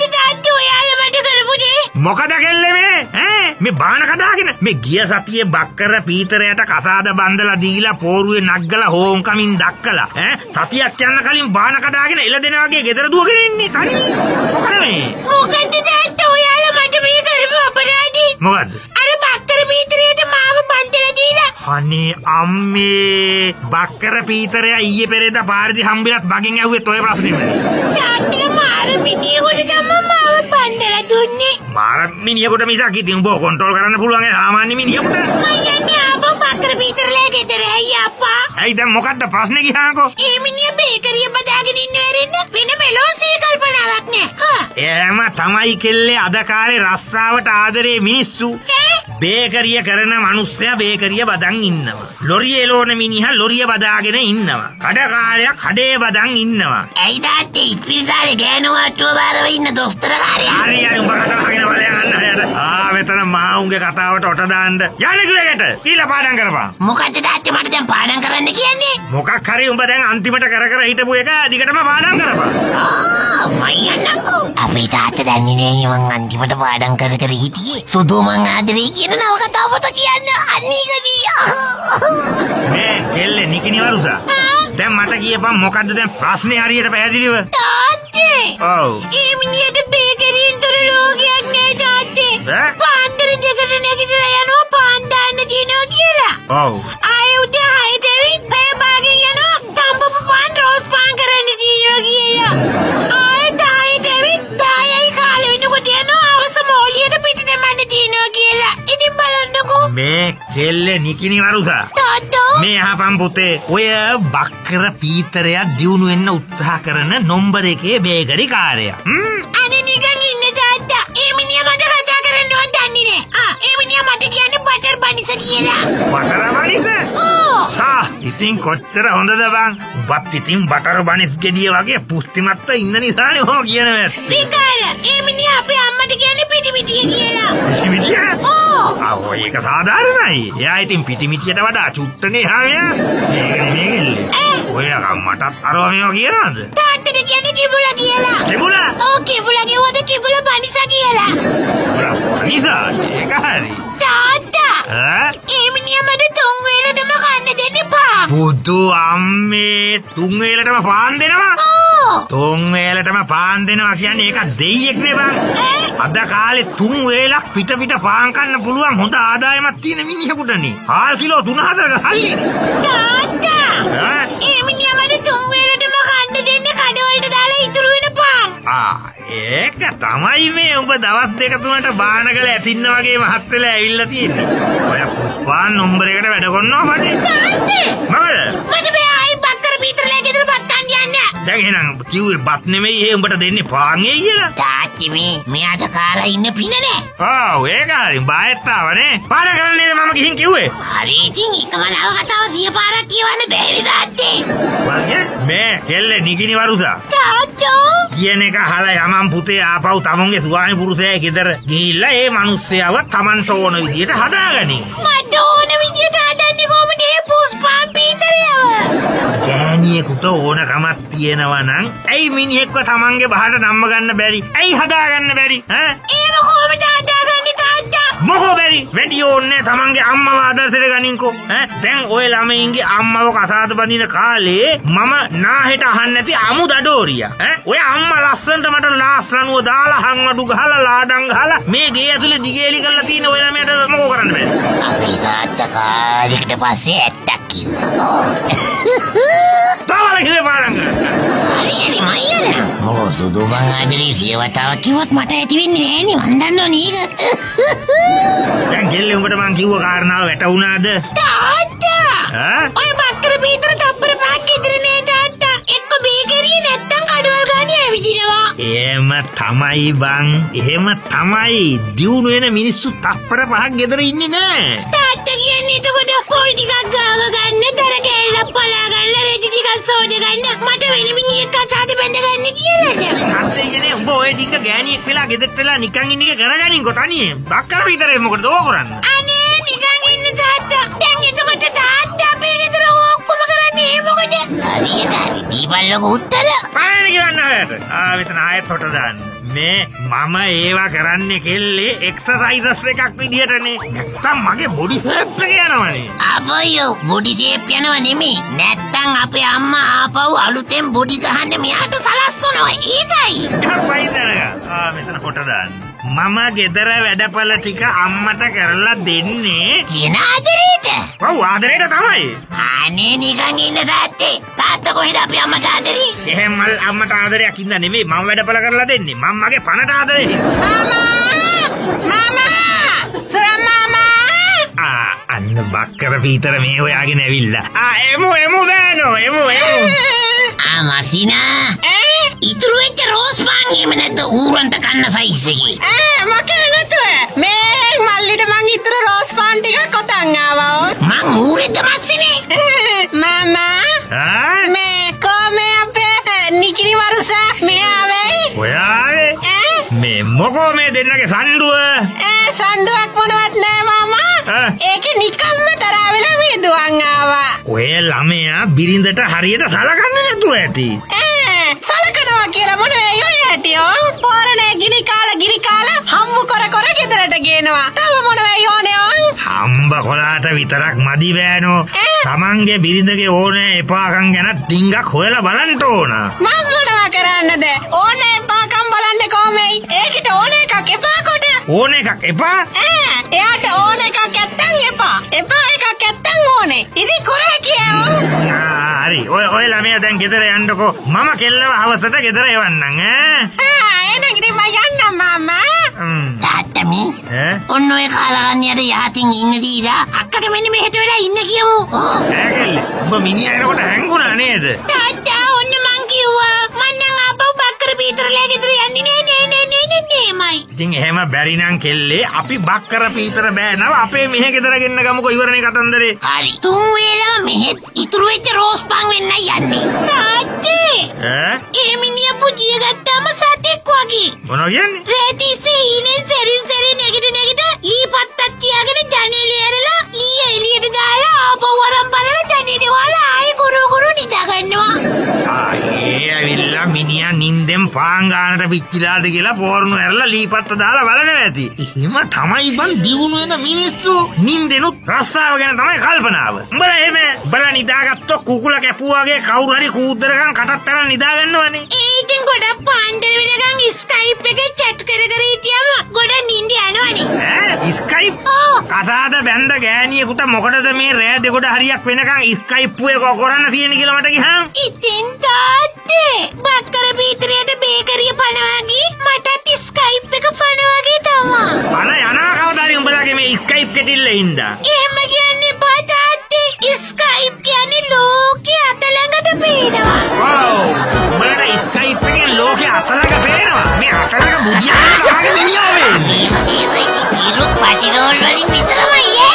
මොකද කෙල්ලේ මේ? ඈ මේ බාන කඩාගෙන මේ ගිය සතියේ බක්කර පීතරයට කසාද බන්දලා දීලා පෝරුවේ නග්ගලා හෝම් කමින් දක්කලා ඈ සතියක් යන කලින් බාන කඩාගෙන එළදෙන වගේ ගෙදර දුවගෙන ඉන්නේ තනි. මොකද මේ?
මොකද තාත්තා ඔයාලා මට මේ කරපු අපරාධي?
මොකද්ද?
අර බක්කර පීතරයට මාව පන්දලා දීලා.
අනේ අම්මේ බක්කර පීතරය ඊයේ පෙරේදා පාරදී හම්බෙලත් මගෙන් ඇහුවෙත් ඔය ප්‍රශ්නේම.
තාත්තා මාර මිනිහෙකුට තමයි මාව පන්දලා දුන්නේ.
මාර මිනිහෙකුට මිසක් ඉතින් උඹ කන්ට්‍රෝල් කරන්න පුළුවන් ඒ සාමාන්‍ය මිනිහෙකුට.
මම යන්නේ ආපහු බක්කර පීතරලා ගෙදර ඇයි අප්පා?
ඇයි දැන් මොකද්ද ප්‍රශ්නේ ගියාකෝ?
ඒ මිනිහ බේකරිය බදාගෙන ඉන්න වෙරෙන්න වෙන මෙලෝසිය කල්පනාවක් නෑ. හා.
එහෙම තමයි කෙල්ලේ අද කාලේ රස්සාවට ආදරේ මිනිස්සු. බේකරිය කරන මිනිස්සයා බේකරිය බදන් ඉන්නවා. ලොරිය එලෝන මිනිහා ලොරිය බදාගෙන ඉන්නවා. කඩකාරයා කඩේ බදන් ඉන්නවා.
ඇයි තාත්තේ ඉස්පිරිතාලේ ගෑනු වට්ටුව බාරව ඉන්න දොස්තර කාර්යය?
හරි හරි උඹ කතා කරගෙන බලයන් අන්න හරියට. ආ මෙතන මාව
උන්ගේ කතාවට ඔට දාන්න. යන්න කිව්වකට කීලා පාඩම් කරපන්.
මොකද්ද තාත්තේ මට දැන් පාඩම් කරන්න කියන්නේ?
මොකක් හරි උඹ දැන් අන්තිමට කර කර හිටපු එක දිගටම පාඩම් කරපන්.
ආ මම යන්නකෝ. අපේ තාත්තා දන්නේ නෑ මං අන්තිමට පාඩම් කර කර හිටියේ. සුදු මං ආදරේ කියන නව කතාව පොත කියන්න අන්නේකදී.
මේ කෙල්ලේ නිකිනි වරුසා. දැන් මට කියපන් මොකද්ද දැන් ප්‍රශ්නේ හරියට පැහැදිලිව?
තාත්තේ.
ඔව්.
ඒ මිනිහට බේකරියෙන් තොර ලෝකයක් නෑ තාත්තේ.
ඈ?
පාන්දර දෙකට නැගිටලා යනවා පාන් දාන්න තියෙනවා කියලා.
ඔව්.
ආයෙ උදේ හයට ඇවිත් පැය භාගෙන් යනවා තඹපු පාන් රෝස් පාන් කරන්න තියෙනවා කියලා. ආයෙ දහයට ඇවිත් දහයයි කාලෙ වෙනකොට යනවා අවස මෝලියට පිට දෙමන්න තියෙනවා කියලා. ඉතින් බලන්නකෝ.
මේ කෙල්ලේ නිකිනි වරුසා.
තාත්තෝ.
මේ අහපන් පුතේ ඔය බක්කර පීතරයා දියුණු වෙන්න උත්සාහ කරන නම්බර එකේ බේකරි කාර්යය. හ්ම්.
අනේ නිකන් ඉන්න තාත්තා. ඒ මිනිහා මට කතා කරන්න ඕන දන්නේ නෑ. ආ ඒ මිනිහා මට කියන්නේ බටර් බනිස කියලා.
බටර් බනිස?
ඕ.
සා ඉතින් කොච්චර හොඳද බං. උඹත් ඉතින් බටර් බනිස් ගෙඩිය වගේ පුස්තිමත්ව ඉන්න නිසානේ ඔහොම කියනවා.
විකාර. ඒ මිනිහා අපේ අම්මට කියන්නේ පිටිමිටිය කියලා.
පිටිමිටිය?
ඕ.
ආ ඔය එක සාධාරණයි. එයා ඉතින් පිටිමිටියට වඩා චුට්ටනේ හාමියා. මේකනේ මේකෙල්ලේ. ඔය මටත් අරව මේවා කියනවාද?
තාත්තට කියන්නේ කිඹුලා කියලා.
කිඹුලා?
ඔව් කිඹුලා කිව්වද කිඹුලා බනිසා කියලා.
බනිසා? ඒක හරි.
තාත්තා.
ඈ?
ඒ මිනිහා මට තුන් වේලටම කන්න දෙන්න එපා.
බුදු අම්මේ තුන් වේලටම පාන් දෙනවා?
ඕ.
තුන් වේලටම පාන් දෙනවා කියන්නේ ඒක දෙයියෙක් නේ බං. අද කාලේ තුන් වේලක් පිට පිට පාන් කන්න පුළුවන් හොඳ ආදායමක් තියෙන මිනිහෙකුටනේ. හාල් කිලෝ තුන හතරක සල්ලි.
තාත්තා.
ඈ?
ඒ මිනිහා මට තුන් වේලටම කන්න දෙන්න කඩවලට දාලා ඉතුරු වෙන පාන්.
ආ ඒක තමයි මේ උඹ දවස් දෙක තුනට බානකල ඇතින්න වගේ මහත් වෙලා ඇවිල්ලා තියෙන්නේ. ඔය පුස්පාන් නම්බර එකට වැඩ කරනවා මට.
තාත්තේ.
මොකද?
මට මේ ආයි බක්කර පීතරලා ගෙදර බත් කන්න යන්න.
දැන් එහෙනම් කිව්වේ බත් නෙමෙයි ඒ උඹට දෙන්නේ පාන් ඒ කියලා.
තාත්ති මේ මෙයාට කාලා ඉන්න පින නෑ.
ඔව් ඒක හරි බායත් ආවනේ. පාඩ කරන්න නේද මම ගිහින් කිව්වේ.
හරි ඉතින් එකම නව කතාව සිය පාරක් කියවන්න බැරි තාත්තේ.
වගේ මේ කෙල්ලේ නිගිනි වරුසා.
තාත්තෝ.
කියන එක අහලා යමන් පුතේ ආපහු තමුන්ගේ ස්වාමි පුරුෂයා ගෙදර ගිහිල්ලා ඒ මිනිස්සයව තමන්ට ඕන විදියට හදාගනින්.
මට ඕන විදියට හදන්නේ කොහොමද ඒ පුස්පාන් පීතරයව?
ගෑණියෙකුට ඕනකමක් තියෙනවා නම් ඇයි මිනිහෙක්ව තමන්ගේ බහට නම්ම ගන්න බැරි? ඇයි හදාගන්න බැරි? ඈ?
ඒව කොහොමද හදාගන්නේ තාත්තා?
මොකෝ බැරි? වැඩි ඕන්නේ තමන්ගේ අම්මව ආදර්ශයට ගනින්කෝ. ඈ දැන් ඔය ළමයින්ගේ අම්මව කසාද බඳින කාලේ මම නාහෙට අහන්න නැති අමු දඩෝරියා. ඈ ඔය අම්මා ලස්සනට මට ලාස්රණුව දාලා හංවඩු ගහලා ලාඩම් ගහලා මේ ගේ ඇතුලේ දිගේලි කරලා තියෙන ඔය ළමයට මොකෝ කරන්න බෑ?
අපි තාත්තා කාලෙකට පස්සේ ඇත්තක් කිව්වා.
තාවල කිව්වේ පාඩම් කරන්න.
හරි හරි මම යනවා. මොකෝ සුදු මං ආදරේ සියවතාවක් කිව්වත් මට ඇති වෙන්නේ නෑනේ මන් දන්නවනේ ඒක.
දැන් ගෙල්ලේ උඹට මං කිව්ව කාරණාව වැටුණාද?
තාත්තා.
ඈ?
ඔය බක්කර පීතර තප්පර පහක් ඉදිරි නේ තාත්තා. එක්ක බේකරිය නැත්තම් කඩවල් ගානේ ඇවිදිනවා.
එහෙම තමයි බං. එහෙම තමයි. දියුණු වෙන මිනිස්සු තප්පර පහක් ගෙදර ඉන්නේ නෑ.
තාත්තා කියන්නේ එතකොට පොල් ටිකක් ගාව ගන්න, දර කෑල්ලක් පලා ගන්න, රෙදි ටිකක් සෝද ගන්න, මට වෙන මිනිහෙක් අසාද බැඳ ගන්න කියලාද?
අත්තේනේ උඹ ඔය ටික ගෑණියෙක් වෙලා ගෙදරට වෙලා නිකන් ඉන්න එක කරගනින්කො තනියෙන්. බක්කර විතරේ මොකටද ඕක කරන්නේ?
අනේ නිකන් ඉන්න තාත්තා. දැන් එතකොට තාත්තා අපේ ගෙදර ඔක්කොම කරන්නේ ඒ මොකද? හරියට හරි. දීපල්ලක උත්තර.
පාරේ කියන්න හරයට. ආ මෙතන ආයෙත් හොට දාන්න. මේ මම ඒවා කරන්නේ කෙල්ලේ එක්සර්සයිසස් එකක් විදිහටනේ. නැත්තම් මගේ බොඩි ෂේප් එක යනවනේ.
අපයෝ බොඩි ෂේප් යනව නෙමෙයි. නැත්තම් අපේ අම්මා ආපහු අලුතෙන් බොඩි ගහන්න මෙයාට සලස්වනවා. ඒකයි.
පයිදරග. ආ මෙතන හොට දාන්න. මම ගෙදර වැඩපළ ටික අම්මට කරලා දෙන්නේ
කියන ආදරේට.
ඔව් ආදරේට තමයි.
අනේ නිකන් ඉන්න තාත්තේ. තාත්තා කොහෙද අපේ අම්මට ආදරේ?
එහෙම මල් අම්මට ආදරයක් ඉඳ නෙමෙයි මම වැඩපළ කරලා දෙන්නේ. මම මගේ පණට ආදරේ.
මාමා! මාමා! සරම් මාමා!
ආ අන්න බක්කර පීතර මේ හොයාගෙන ඇවිල්ලා. ආ එමු එමු බෑනෝ එමු එමු.
ආ මසිනා. ඈ ඉතුරු වෙච්ච රෝස් පාන් එහෙම නැත්නම් ඌරන්ට කන්න සයිස් එකේ. ඈ මොකද නැතුව මේ මල්ලිට මං ඉතුරු රෝස් පාන් ටික කොතන් ආවා. මං ඌරෙන්ට මැස්සිනේ. මාමා.
ආ
මේ කොමේ අපේ නිකිනි වරුසා මේ ආවේ.
ඔයාවේ මේ මොකෝ මේ දෙන්නගේ සම්ඩුව?
ඈ සම්ඩුවක් මොනවත් ඒකේ නිකම්ම තරහ වෙලා විදුවන් ආවා.
ඔය ළමයා බිරිඳට හරියට සලකන්නේ නැතුව ඇති.
ඈ සලකනවා කියලා මොන වෙයි ඔය ඇටියෝ? පෝරණේ ගිනි කාලා ගිනි කාලා හම්බු කර කර ගෙදරට ගේනවා. තව මොන වෙයි ඕනේ?
හම්බ කොලාට විතරක් මදි බෑනෝ. තමන්ගේ බිරිඳගේ ඕනේ එපාකම් ගැන ටින්ගක් හොයලා බලන්න ඕන.
මම මොනවා කරන්නද? ඕනේ එපාකම් බලන්නේ කොහොමයි? ඒකිට ඕනේ එකක් එපා කොට.
ඕනේ එකක් එපා?
ඈ එයාට ඕනේ එකක් නැත්තම් එපා. එපා එකක් නැත්තම් ඕනේ. ඉතින් කරේ කියෝ.
හරි. ඔය ඔය ළමයා දැන් ගෙදර යන්නකෝ. මම කෙල්ලව හවසට ගෙදර එවන්නම් ඈ.
ආ එනං ඉතින් මම යන්නම් මාමා. තාත්තමි.
ඈ
ඔන්න ඔය කාලගන්නියට යහතින් ඉන්න දීලා අක්කට මෙන්න මෙහෙට වෙලා ඉන්න කියමු.
ඈ කෙල්ල. උඹ මිනිහා එනකොට හැංගුණා නේද?
තාත්තා ඔන්න මං කිව්වා. මං නම් ආපහු බක්කර පීතරලා ගෙදර යන්නේ නේ නේ නේ නේ නේ නේමයි.
ඉතින් එහෙම බැරි නම් කෙල්ලේ අපි බක්කර පීතර බෑනව අපේ මෙහෙ ගෙදර ගෙන්න ගමුකෝ ඉවරනේ කතන්දරේ.
හරි. තුන් වේලම මෙහෙත් ඉතුරු වෙච්ච රෝස් පන් වෙන්නයි යන්නේ. තාත්තේ.
ඈ
ඒ මිනිහා පුතිය ගත්තාම සතෙක් වගේ.
මොනවා කියන්නේ?
රේතිසේ ඉනේ සෙරින් සෙරින් නැගිට නැගිට ඊ පත්තක් තියාගෙන ජනේලේ ඇරලා ඊ එළියට දාලා ආපහු වරම් බලලා ජනේලේ වල ආයේ කුරු කුරු නිදා ගන්නවා.
ආයේ ඇවිල්ලා මිනිහා නින්දෙන් පාන් ගන්නට පිච්චිලාද කියලා පෝරණු ඇරලා ලීපත්ත දාලා බලනවා ඇති. එහෙම තමයි බන් දියුණු වෙන මිනිස්සු. නින්දෙනුත් රස්සාව ගැන තමයි කල්පනාව. උඹලා එහෙම බලා නිදාගත්තොත් කුකුල කැපුවාගේ කවුරු හරි කූද්දරකම් කටත් තරන් නිදා ගන්නවනේ.
ඒ ඉතින් ගොඩක් පාන්දර වෙනකන් ස්කයිප් එකේ chat කර කර හිටියම ගොඩ නින්ද යනවනේ.
ඈ ස්කයිප්?
ඔව්.
කතාද බැඳ ගෑණියෙකුට මොකටද මේ රෑ දෙකොට හරියක් වෙනකන් ස්කයිප් එක කරන්න තියෙන්නේ කියලා මට ගිහන්.
ඉතින් තාත්තේ බක්කර පීතරයට බේකරිය පනවාගේ මටත් ස්කයිප් එක පනවාගේ තමයි.
අන යනවා කවදාරි උඹලාගේ මේ ස්කයිප් කෙටිල්ල හින්දා.
එහෙම කියන්නේ බා තාත්තේ ස්කයිප් කියන්නේ ලෝකේ අතලඟට පේනවා.
ඔව් උඹලට ස්කයිප් එකෙන් ලෝකේ අතලඟ පේනවා. මේ අතලඟ බුද්ධිය තමයි මිනිහා වෙන්නේ.
ඉරු පටිරෝල් වලින් විතරමයි ඈ.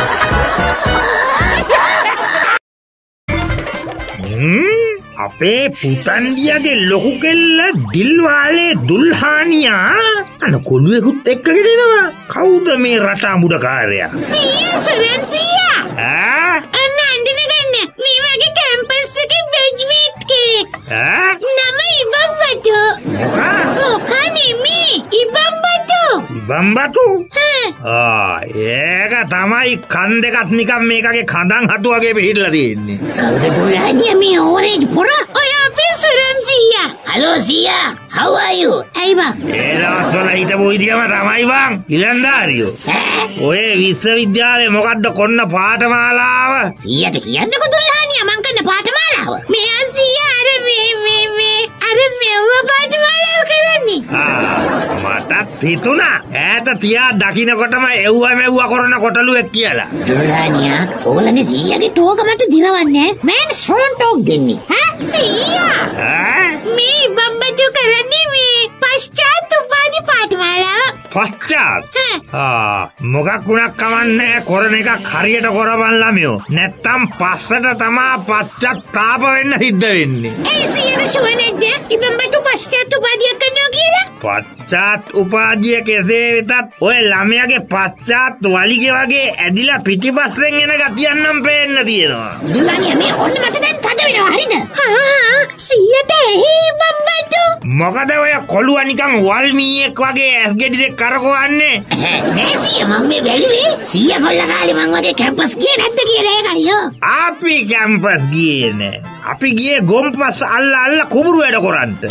අපේ පුතන්ඩියගේ ලොකු කෙල්ල දිල්වාලේ දුල්හානියා අන කොළුවෙකුත් එක්කගෙන එනවා. කවුද මේ රට අමුඩකාරයා?
සීයා සරන් සීයා.
ඈ
අන්න අඳින ගන්න. මේ වගේ කැම්පස් එකේ බෙජ්මේට් කෙනෙක්.
ඈ
නම ඉබම්බටෝ.
මොකා?
මොකා නෙමේ ඉබම්බටෝ.
ඉබම්බටු? ආ ඒක තමයි කන් දෙකත් නිකන් මේකගේ කඳන් හතු වගේ පිටිලා තියෙන්නේ.
කවුද දුල්හානියා මේ ඕරේජ් පොර? ඔය අපේ සරන් සීයා. හලෝ සීයා. how are you? ඇයි බං?
ඒ දවස්වල හිටපු විදිහම තමයි බං. ඉලන්දාරියෝ. ඔය විශ්වවිද්‍යාලේ මොකද්ද කොන්න පාඨමාලාව?
සීයාට කියන්නකො දුල්හානියා මං කරන පාඨමාලාව. මෙයා සීයා අර මේ මේ මේ අර මෙව පාඨමාලාව කරන්නේ.
ආ මටත් හිතුණා ඈත තියා දකින්නකොටම එව්වා මෙව්වා කරන කොටලුවෙක් කියලා.
දුල්හානියා ඕගොල්ලන්ගේ සීයාගේ ටෝක මට දිරවන්නේ මෑන් ස්ට්‍රෝන් ටෝක් දෙන්නේ. හා සීයා.
ඈ
මේ බම්බතු කරන්නේ මේ පශ්චාත් උපාධි පාඨමාලාව.
පශ්චාත්? ආ මොකක් වුණක් කවන්නේ කරන එකක් හරියට කරපන් ළමයෝ. නැත්තම් පස්සට තමා පශ්චාත්තාප වෙන්න සිද්ධ වෙන්නේ.
ඒ සීයාට ෂුවර් නැද්ද? ඉබම්බතු පශ්චාත් උපාධිය කරනවා කියලා?
පශ්චාත් උපාධිය කෙසේ වෙතත් ඔය ළමයාගේ පශ්චාත් වලිගේ වගේ ඇදිලා පිටිපස්සෙන් එන ගතියක් නම් පේන්න තියෙනවා.
දුල්හානියා මේ ඔන්න මට දැන් තද වෙනවා හරිද? හා සීයාට එහි බම්බතු.
මොකද ඔය කොළුවා නිකන් වල් මීයක් වගේ ඇස් ගෙඩි දෙක කරකවන්නේ.
නෑ සීයා මම මේ බැලුවේ සීයා කොල්ල කාලේ මං වගේ කැම්පස් ගියේ නැද්ද කියලා ඒකයියෝ.
අපි කැම්පස් ගියේ නෑ. අපි ගියේ ගොම්පස් අල්ල අල්ල කුඹුරු වැඩ කරන්ට.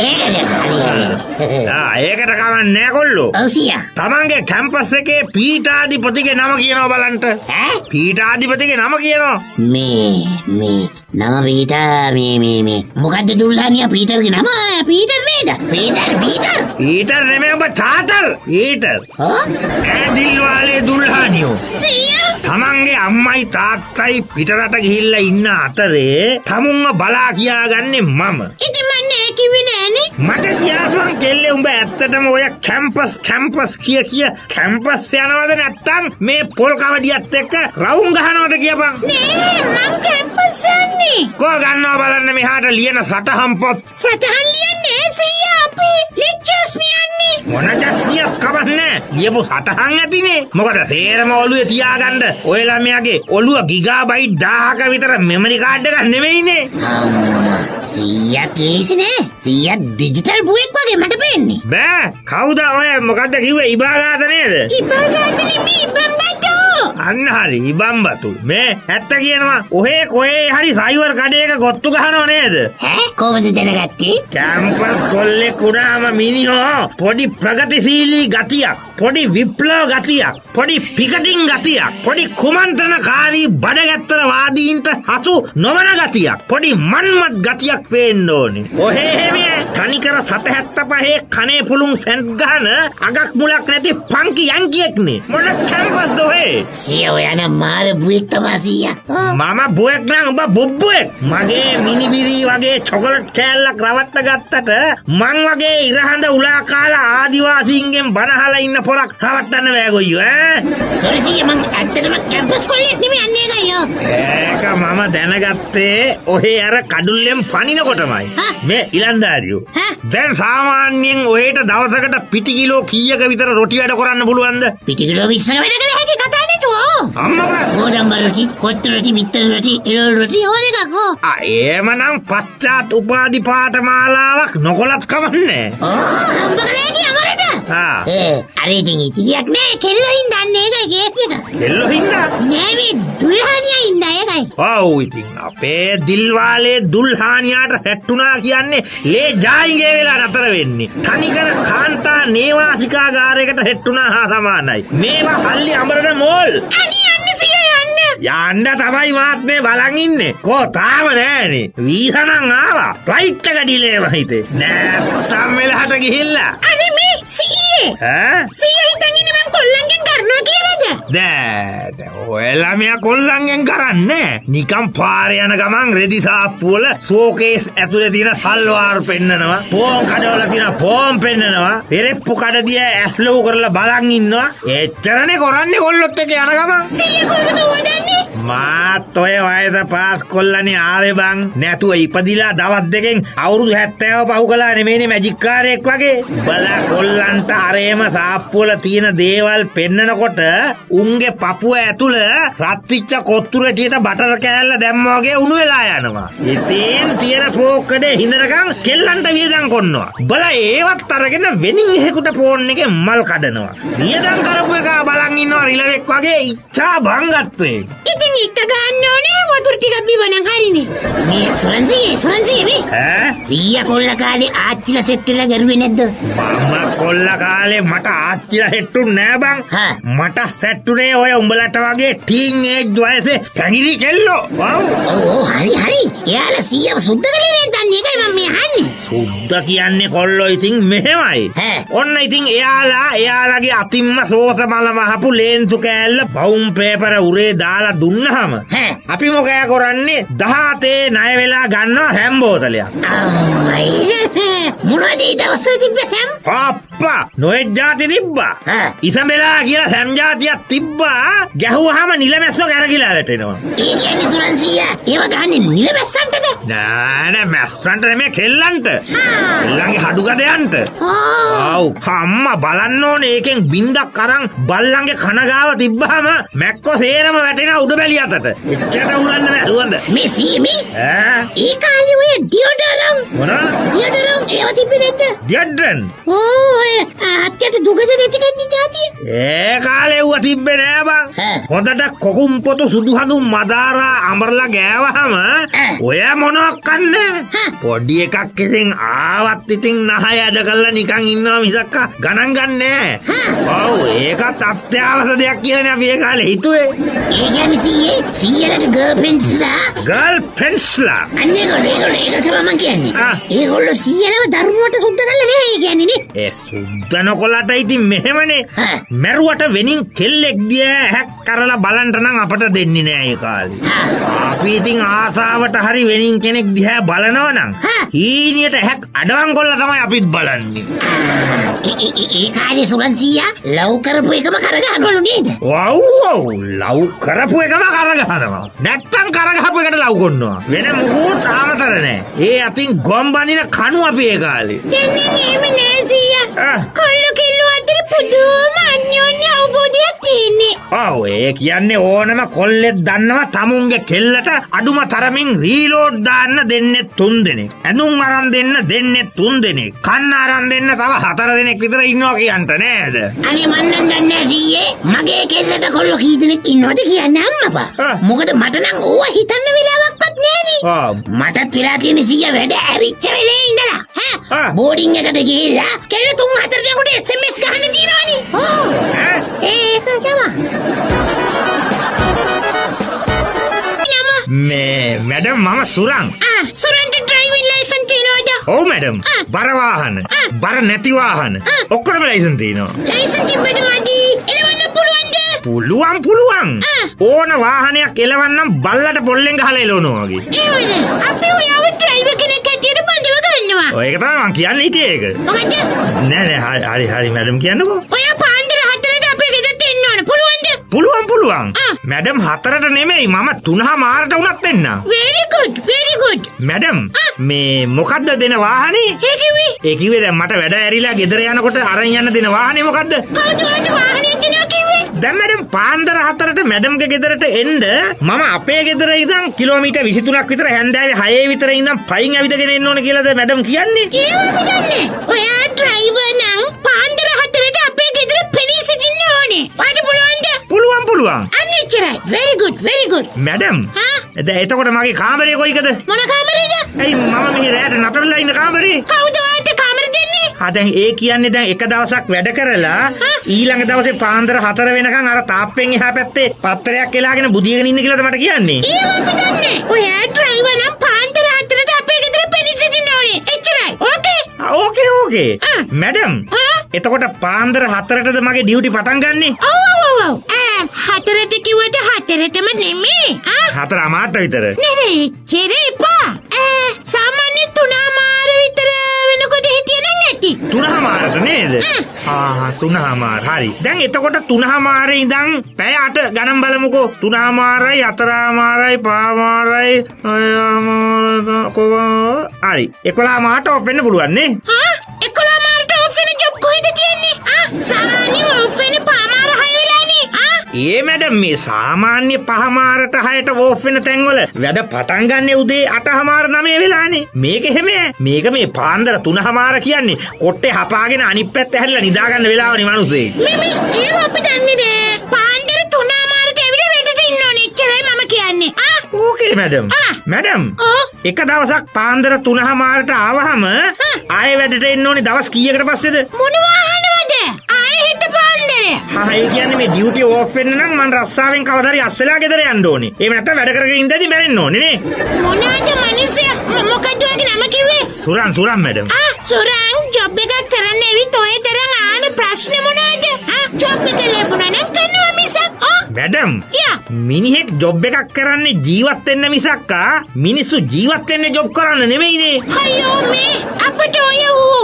ඒකද?
ආ ඒකට කවන්නේ නෑ කොල්ලෝ.
ඔව් සීයා.
තමන්ගේ කැම්පස් එකේ පීඨාධිපතිගේ නම කියනවා බලන්න.
ඈ?
පීඨාධිපතිගේ නම කියනවා.
මේ මේ නම පීටර් මේ මේ මේ මොකද්ද දුල්හානියා පීටර්ගේ නම? පීටර් නේද? Peter Peter.
පීටර් නෙමෙයි ඔබ චාතල්. පීටර්.
හා?
ඒ දිල්වාලේ දුල්හානියෝ.
සීයා.
තමන්ගේ අම්මයි තාත්තයි පිටරට ගිහිල්ලා ඉන්න අතරේ තමුන්ව බලා කියාගන්නේ මම.
ඉතින් මම නෑ කිව්වේ නෑනේ.
මට කියාපන් කෙල්ලේ උඹ ඇත්තටම ඔය කැම්පස් කැම්පස් කිය කිය කැම්පස් යනවද නැත්තම් මේ පොල් කවඩියත් එක්ක රවුම් ගහනවද කියපන්.
නෑ මං කැම්පස් යන්නේ.
කෝ ගන්නවා බලන්න මෙහාට ලියන සටහන් පොත්.
සටහන් ලියන්නේ සීයා අපි ලෙක්චර්ස් නියන්නේ.
මොන ජස්නියක් කවන්නේ ඊයපු සටහන් ඇතිනේ මොකද සේරම ඔළුවේ තියාගන්න ඔය ළමයාගේ ඔළුව ගිගාබයිට් දහයක විතර මෙමරි කාඩ් එකක් නෙමෙයිනේ
සීයා කේසිනේ සීයා ඩිජිටල් බුවෙක් වගේ මට පේන්නේ
බෑ කවුද ඔය මොකද්ද කිව්වේ ඉබාගාත නේද
ඉබාගාත නෙමෙයි ඉබම්බතු
අන්න හරි ඉබම්බතු මේ ඇත්ත කියනවා ඔහේ කොහේ හරි සයිවර් කඩේක ගොත්තු ගහනව නේද
ඈ කොහොමද දැනගත්තේ
කැම්පස් කොල්ලේ කුඩාම මිනිහෝ පොඩි ප්‍රගතිශීලී ගතියක් පොඩි විප්ලව ගතියක් පොඩි පිකටින් ගතියක් පොඩි කුමන්ත්‍රණකාරී බඩගැත්තර වාදීන්ට හසු නොවන ගතියක් පොඩි මන්මත් ගතියක් පේන්න ඕනේ ඔහේ මේ කනිකර සතහැත්ත පහේ කනේ පුළුන් සෙන්ට් ගහන අගක් මුලක් නැති පංකි යන්කියෙක්නේ මොන කැම්පස් දොහේ
සීයා ඔයන මාර බුවෙක් තමයි සීයා
මම බුවෙක් නම් ඔබ බුබ්බුවෙක් මගේ මිනිබිරි වගේ චොකලට් කෑල්ලක් රවට්ට ගත්තට මං වගේ ඉරහඳ උලා කාලා ආදිවාසීන්ගෙන් බනහලා ඉන්න පොරක් රවට්ටන්න බෑ ගොයියෝ ඈ
සෝරි සීයා මං ඇත්තටම කැම්පස් කොල්ලෙක් නෙමෙයි අන්නේ ගයියෝ
ඒක මම දැනගත්තේ ඔහේ අර කඩුල්ලෙන් පනිනකොටමයි මේ ඉලන්දාරියෝ දැන් සාමාන්‍යයෙන් ඔහෙට දවසකට පිටි කිලෝ කීයක විතර රොටි වැඩ කරන්න පුළුවන්ද
පිටි කිලෝ විස්සක වැඩ කළ හැකි කතා නේතුෝ
අම්මා
ගෝදම්බ රොටි කොත්තු රොටි බිත්තර රොටි එළවලු රොටි ඕන එකක් ඕ
ආ එහෙමනම් පශ්චාත් උපාධි පාඨමාලාවක් නොකොලත් කවන්නේ
ඕ හම්බකලේදී අමරද
ආ
ඒ අර ඉතින් ඉතිරියක් නෑ කෙල්ලහින් දන්නේ ඒකයි කේස් එක
කෙල්ලෝ හින්දා
නෑ මේ දුල්හානියා හින්දා ඒකයි
ඔව් ඉතින් අපේ දිල්වාලේ දුල්හානියාට සැට්ටුනා කියන්නේ ලේ ජායිගේ වෙලා නතර වෙන්නේ තනිකර කාන්තා නේවාසිකාගාරයකට සැට්ටුනා හා සමානයි මේවා හල්ලි අමරන මෝල්
අනේ අන්න සීයා යන්න
යන්න තමයි මාත් මේ බලන් ඉන්නේ කෝ තාම නෑනේ වීසා නම් ආවා ෆ්ලයිට් එක ඩිලේ වහිතේ නැත්තම් වෙලහට ගිහිල්ලා
අනේ මේ සීයේ
ඈ
සීයා හිතන් ඉන්නේ මං කොල්ලන්ගෙන් කරනවා කියලාද
දැන් ඔය ළමයා කොල්ලන්ගෙන් කරන්නේ නිකම් පාරේ යන ගමන් රෙදි සාප්පු වල ෂෝකේස් ඇතුලේ තියෙන සල්වාර් පෙන්නනවා පෝන් කඩවල තියෙන පෝන් පෙන්නනවා පෙරෙප්පු කඩදිය ඇස් ලොකු කරලා බලන් ඉන්නවා එච්චරනේ කරන්නේ කොල්ලොත් එක්ක යන ගමන්
සීයා කොල්ලද වදන්නේ
මාත් ඔය වයස පාස් කොල්ලනේ ආවේ බං නැතුව ඉපදිලා දවස් දෙකෙන් අවුරුදු හැත්තෑව පහු කළා නෙමෙයිනේ මැජික් කාරයෙක් වගේ බලා කොල්ලන්ට අරේම සාප්පු වල තියෙන දේවල් පෙන්නනකොට උන්ගේ පපුව ඇතුළ රත් විච්ච කොත්තු රැටියට බටර් කෑල්ල දැම්මා වගේ උණු වෙලා යනවා ඉතින් තියෙන ෆෝක්කඩේ හිඳනකම් කෙල්ලන්ට වියදම් කරනවා බලා ඒවත් අරගෙන වෙනින් එහෙකට ෆෝන් එකේ මල් කඩනවා වියදම් කරපු එක බලන් ඉන්නවා රිලෙවෙක් වගේ ඉච්ඡා භංගත්වේ
ඉතින් එක ගන්න ඕනේ වතුර ටිකක් බිවනම් හරිනේ මේ සුරන්සි සුරන්සි මේ
ඈ
සීයා කොල්ල කාලේ ආච්චිලා සෙට් වෙලා ගරුවේ නැද්ද
මම කොල්ල කාලේ මට ආච්චිලා හෙට්ටුන්නේ නෑ බං
හා
මට සැට්ටුනේ ඔය උඹලට වගේ ටීන් ඒජ් වයසේ පැංගිරි කෙල්ලෝ වව්
ඔව් ඔව් හරි හරි එයාලා සීයා සුද්ධ කරේ නේද දන්නේ ඒකයි මම මේ අහන්නේ
සුද්ද කියන්නේ කොල්ලෝ ඉතින් මෙහෙමයි
ඈ
ඔන්න ඉතින් එයාලා එයාලගේ අතින්ම සෝස මල මහපු ලේන්සු කෑල්ල බවුම් පේපර උරේ දාලා දුන්නාම
ඈ
අපි මොකෑ කරන්නේ දහතේ ණය වෙලා ගන්නවා හැම් බෝතලයක්
අම්මයි මොනවද ඒ දවස්වල තිබ්බ සම්
අප්පා නොයෙක් જાති තිබ්බා
ඈ
ඉසබෙලා කියලා සම් જાතියක් තිබ්බා ගැහුවාම නිලමැස්සෝ කැරකිලා වැටෙනවා
ඒ කියන්නේ සුරන්සියා ඒව ගන්නේ නිලමැස්සන්ටද
නෑ නෑ මැස්සන්ට නෙමෙයි කෙල්ලන්ට කෙල්ලන්ගේ හඩු ගදයන්ට
ආ
ඔව් අම්මා බලන්න ඕනේ ඒකෙන් බින්දක් අරන් බල්ලන්ගේ කන ගාව තිබ්බහම මැක්කෝ සේරම වැටෙනවා උඩ බැලිය අතට එච්චර උලන්න බෑ දුවන්න
මේ සීමි
ඈ
ඒ කාලේ ඔය ඩියෝඩරම්
මොනවා
ඩියෝඩරම් ඒව තිබ්බේ නැද්ද
ඩියඩ්‍රන්
ඕ ඔය අච්චට දුගද නැති කන්නේ જાතිය
ඒ කාලේ ඌව තිබ්බේ නෑ බං
ඈ.
හොඳට කොකුම් පොතු සුදු හඳුන් මදාරා අමරලා ගෑවහම
ඈ.
ඔය මොනවක් කන්නේ
හා.
පොඩි එකක් ඉතින් ආවත් ඉතින් නහය ඇද කරලා නිකන් ඉන්නවා මිසක් ගණන් ගන්නෑ ඔව් ඒකත් අත්‍යවශ්‍ය දෙයක් කියලානේ අපි ඒ කාලේ හිතුවේ
ඒ කියන්නේ සීයේ සීයලගේ ගර්ල්ෆ්‍රෙන්ඩ්ස්ලා
ගර්ල්ෆ්‍රෙන්ඩ්ස්ලා
අන්නේ ඒගොල්ලෝ ඒගොල්ලෝ ඒක තමයි මම කියන්නේ
ආ.
ඒගොල්ලෝ සීයලව දරුණුවට සුද්ධ කරලා නෑ ඒ කියන්නේ නේ
ඒ සුද්ද නොකොලට ඉතින් මෙහෙමනේ
හා.
මැරුවට වෙනින් කෙල්ලෙක් දිහා හැක් කරලා බලන්න නම් අපට දෙන්නේ නෑ ඒ කාලේ අපි ඉතින් ආසාවට හරි වෙනින් කෙනෙක් දිහා බලනවා නම්
හා.
හීනියට හැක් අඩවන් කොල්ල තමයි අපිත් බලන්නේ
ඒ- ඒ- ඒ- ඒ කාලේ සුරන්සියා ලව් කරපු එකම කරගන්නවලු නේද
වව් වව් ලව් කරපු එකම කරගහනවා නැත්තම් කරගහපු එකට ලව් කරනවා වෙන මොකුත් ආමතර නෑ ඒ අතින් ගොම් බඳින කණු අපි ඒ කාලේ
දැන් නම් එහෙම නෑ සීයා
ආ.
කොල්ලෝ පුදුම අන්‍යෝන්‍ය අවබෝධයක් තියෙන්නේ.
ඔව් ඒ කියන්නේ ඕනම කොල්ලෙක් දන්නවා තමුන්ගේ කෙල්ලට අඩුම තරමින් රීලෝඩ් දාන්න දෙන්නේ තුන් දෙනෙක්. ඇඳුම් අරන් දෙන්න දෙන්නේ තුන් දෙනෙක්. කන්න අරන් දෙන්න තව හතර දෙනෙක් විතර ඉන්නවා කියන්ට නේද?
අනේ මන් නම් දන්නේ නැහැ සීයේ. මගේ කෙල්ලට කොල්ලෝ කී දෙනෙක් ඉන්නවද කියන්නේ අම්මපා. මොකද මට නම් ඕවා හිතන්න වෙලාවක්වත් නෑනේ.
ඔව්.
මටත් වෙලා තියෙන සීයා වැඩ ඇරිච්ච වෙලේ ඉඳලා.
ආ.
හා බෝඩින් එකට ගිහිල්ලා කෙල්ල තුන් හතර දෙනෙකුට එස් එම් එස් ගහන්න තියෙනවනේ. ඔව්.
ඈ?
ඒක තමයි.
මේ මැඩම් මම සුරං.
ආ සුරන්ට ඩ්‍රයිවිං ලයිසන් තියෙනවද?
ඔව් මැඩම්. බර වාහන, බර නැති වාහන ඔක්කොම ලයිසන් තියෙනවා.
ලයිසන් තිබ්බට මදි. එලවන්න පුළුවන්ද?
පුළුවන් පුළුවන්. ඕන වාහනයක් එලවන්නම් බල්ලට පොල්ලෙන් ගහලා එලවනවා වගේ.
එහෙමද? අපි ඔයාව ඩ්‍රයිවර් කෙනෙක් හැටියට බඳව ගන්නවා.
ඔය එක තමයි මං කියන්නේ හිටියේ ඒක.
මොකද?
නෑ නෑ හරි හරි හරි මැඩම් කියන්නකෝ.
ඔයා පාන්දර හතරට අපේ ගෙදරට එන්න ඕන. පුළුවන්ද?
පුළුවන් පුළුවන්. මැඩම් හතරට නෙමෙයි මම තුනහ මාරට උනත් එන්න.
very good very good.
Madam මේ මොකද්ද දෙන වාහනේ?
ඒ කිව්වේ?
ඒ කිව්වේ දැන් මට වැඩ ඇරිලා ගෙදර යනකොට අරන් යන්න දෙන වාහනේ මොකද්ද?
කවුද ඔයාට වාහනේ දෙනවා කිව්වේ?
දැන් මැඩම් පාන්දර හතරට මැඩම්ගේ ගෙදරට එන්න මම අපේ ගෙදර ඉඳන් කිලෝමීටර් විසිතුනක් විතර හැන්දෑවේ හයේ විතර ඉඳන් පයින් ඇවිදගෙන එන්න ඕන කියලාද මැඩම් කියන්නේ?
ඒව අපි දන්නේ. ඔයා ඩ්‍රයිවර් නම් පාන්දර හතරට අපේ ගෙදර පෙනී සිටින්න ඕනේ. වාට පුළුවන්ද?
පුළුවන් පුළුවන්.
අන්න එච්චරයි. very good very good.
Madam
හා?
දැන් එතකොට මගේ කාමරේ කොයිකද?
මොන කාමරේද?
ඇයි මම මෙහි රැට නතර වෙලා ඉන්න කාමරේ?
කවුද ඔයාට කාමර දෙන්නේ?
ආ දැන් ඒ කියන්නේ දැන් එක දවසක් වැඩ කරලා ඊළඟ දවසේ පාන්දර හතර වෙනකන් අර තාප්පෙන් එහා පැත්තේ පත්තරයක් එලාගෙන බුදියගෙන ඉන්න කියලාද මට කියන්නේ?
ඒව අපි දන්නේ. ඔයා ඩ්‍රයිවර් නම් පාන්දර හතරට අපේ ගෙදර පෙනී සිටින්න ඕනේ. එච්චරයි. ඕකේ?
ආ ඕකේ ඕකේ.
ආ.
මැඩම්
ආ?
එතකොට පාන්දර හතරටද මගේ ඩියුටි පටන් ගන්නෙ?
ඔව් ඔව් ඔව් ඔව්. ආ හතරට කිව්වට හතරටම නෙමෙයි. ආ
හතර අමාරට විතර.
නේ නේ එච්චර එපා. ආ සාමාන්‍ය තුනමාර විතර වෙනකොට හිටියේ නම් ඇති.
තුනමාරට නේද? ආ තුනමාර හරි. දැන් එතකොට තුනමාරේ ඉඳන් පැය අට ගණන් බලමුකෝ. තුනමාරයි හතරමාරයි පහමාරයි හරි එකොළහමාරට ඔෆ් වෙන්න පුළුවන් නේ?
ආ එකොළහමාරට ඔෆ් වෙන ජොබ් කොහෙද තියෙන්නේ? ආ සාමාන්‍ය ඔෆ් වෙන පහමාර හය වෙලානේ. ආ
ඒ මැඩම් මේ සාමාන්‍ය පහමාරට හයට ඕෆ් වෙන තැන්වල වැඩ පටන් ගන්න උදේ අටහමාර නවය වෙලානේ. මේක එහෙම මේක මේ පාන්දර තුනහමාර කියන්නේ කොට්ටේ හපාගෙන අනිත් පැත්ත හැරිලා නිදා ගන්න වෙලාවනේ මිනිස්සේ.
මේ මේ ඒව අපි දන්නේ නෑ. පාන්දර තුනමාරට ඇවිල්ලා වැඩට ඉන්න ඕනේ. එච්චරයි මම කියන්නේ. ආ
ඕකේ මැඩම්. මැඩම්
ඔව්.
එක දවසක් පාන්දර තුනහමාරට ආවහම ආයෙ වැඩට එන්න ඕනේ දවස් කීයකට පස්සේද?
මොනවා අහනවද? ආයෙ හිට පාන්දරේ.
හා ඒ කියන්නේ මේ ඩියුටි ඕෆ් වෙන්න නම් මං රස්සාවෙන් කවදා හරි අස්සලා ගෙදර යන්න ඕනේ. එහෙම නැත්නම් වැඩ කරගෙන ඉඳදී මැරෙන්න ඕනේ නේ.
මොනවාද මිනිස්සයා? මොකද ඔයගේ නම කිව්වේ?
සුරන් සුරන් මැඩම්.
ආ සුරං ජොබ් එකක් කරන්න ඇවිත් ඔය තරම් ආන ප්‍රශ්න මොනවද? ආ ජොබ් එක ලැබුණා නම් කරනවා මිසක්. ආ
මැඩම්
යා
මිනිහෙක් ජොබ් එකක් කරන්නේ ජීවත් වෙන්න මිසක් ආ මිනිස්සු ජීවත් වෙන්නේ ජොබ් කරන්න නෙමෙයිනේ.
අයියෝ මේ අපිට ඔය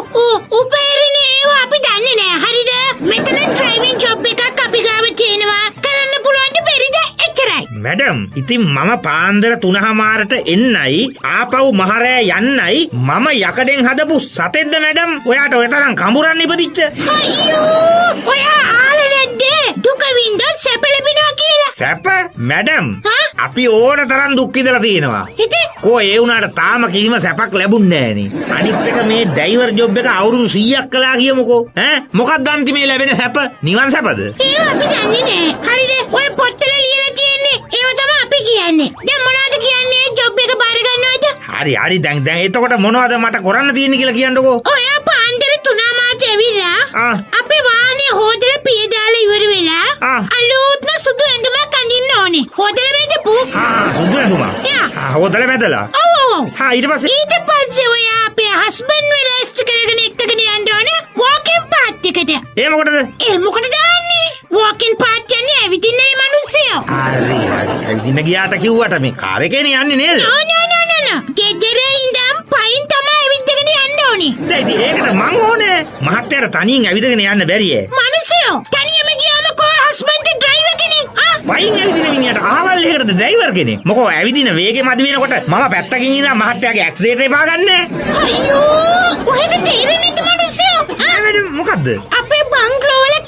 උපේරිනේ ඒව අපි දන්නේ නෑ. හරිද? මෙතන ඩ්‍රයිවිං ජොබ් එකක් අපි ගාව තියෙනවා. කරන්න පුළුවන් ද බැරිද? එච්චරයි.
මැඩම් ඉතින් මම පාන්දර තුනහමාරට එන්නයි ආපහු මහරෑ යන්නයි මම යකඩෙන් හදපු සතෙක්ද මැඩම්? ඔයාට ඔය තරම් කඹුරන් ඉපදිච්ච?
අයියෝ ඔයා ආලා නැද්ද? දුක වින්දොත් සැප ලැබෙනවා කියලා.
සැප? මැඩම්
හා?
අපි ඕන තරම් දුක් විඳලා තියෙනවා.
ඉතින්
කෝ ඒ වුණාට තාම කිසිම සැපක් ලැබුන්නේ නෑනේ. අනිත් එක මේ ඩ්‍රයිවර් ජොබ් එක අවුරුදු සීයක් කළා කියමුකෝ. ඈ මොකක්ද අන්තිමේ ලැබෙන සැප? නිවන් සැපද?
ඒව අපි දන්නේ නෑ. හරිද? ඔය පොත්වල ලියලා තියෙන්නේ. ඒව තමයි අපි කියන්නේ. දැන් මොනවද කියන්නේ? ජොබ් එක බාර ගන්නවද?
හරි හරි දැන් දැන් එතකොට මොනවද මට කරන්න තියෙන්නේ කියලා කියන්නකෝ.
ඔයා පාන්දර තුනමාට ඇවිල්ලා
ආ.
අපේ වාහනේ හොදලා පිය දාලා ඉවර වෙලා
ආ.
අලුත්ම සුදු ඇඳුමක් අඳින්න ඕනේ. හොදලා වෙදපු.
ආ සුදු ඇඳුමක්.
යා.
ආ හොදලා මැදලා.
ඔව් ඔව්.
හා ඊට පස්සේ
ඊට පස්සේ ඔයා අපේ හස්බන්ඩ් වෙලා ඉස්ත කරගෙන එක්කගෙන යන්න ඕනේ වෝකින් පාත් එකට.
ඒ මොකටද?
ඒ මොකටද දාන්නේ? වෝකින් පාත් යන්නේ ඇවිදින්නේ මිනිස්සුયો.
හරි හරි ඇවිදින්න ගියාට කිව්වට මේ කාර් එකේනේ යන්නේ නේද?
නෝ නෝ නෝ නෝ නෝ. ගෙදර ඉඳන් පයින් තමයි ඇවිදගෙන යන්න ඕනේ.
දැන් ඉතින් ඒකට මං ඕනේ. මහත්තයාට තනියෙන් ඇවිදගෙන යන්න බැරියේ.
මිනිස්සුયો තනියම ගියාම කෝ හස්බන්ඩ් ඩ්‍රයිවර් කෙනෙක්. ආ
පයින් ඇවිදින මිනිහට ආවල් එකටද ඩ්‍රයිවර් කෙනෙක්. මොකෝ ඇවිදින වේගෙ මදි වෙනකොට මම පැත්තකින් ඉඳලා මහත්තයාගේ ඇක්සිලරේටර් එපා ගන්නෑ.
අයියෝ ඔහෙට තේරෙන්නේ නැති මිනිස්සුયો. ආ
මොකද්ද?
අපේ බංග්ලෝ වල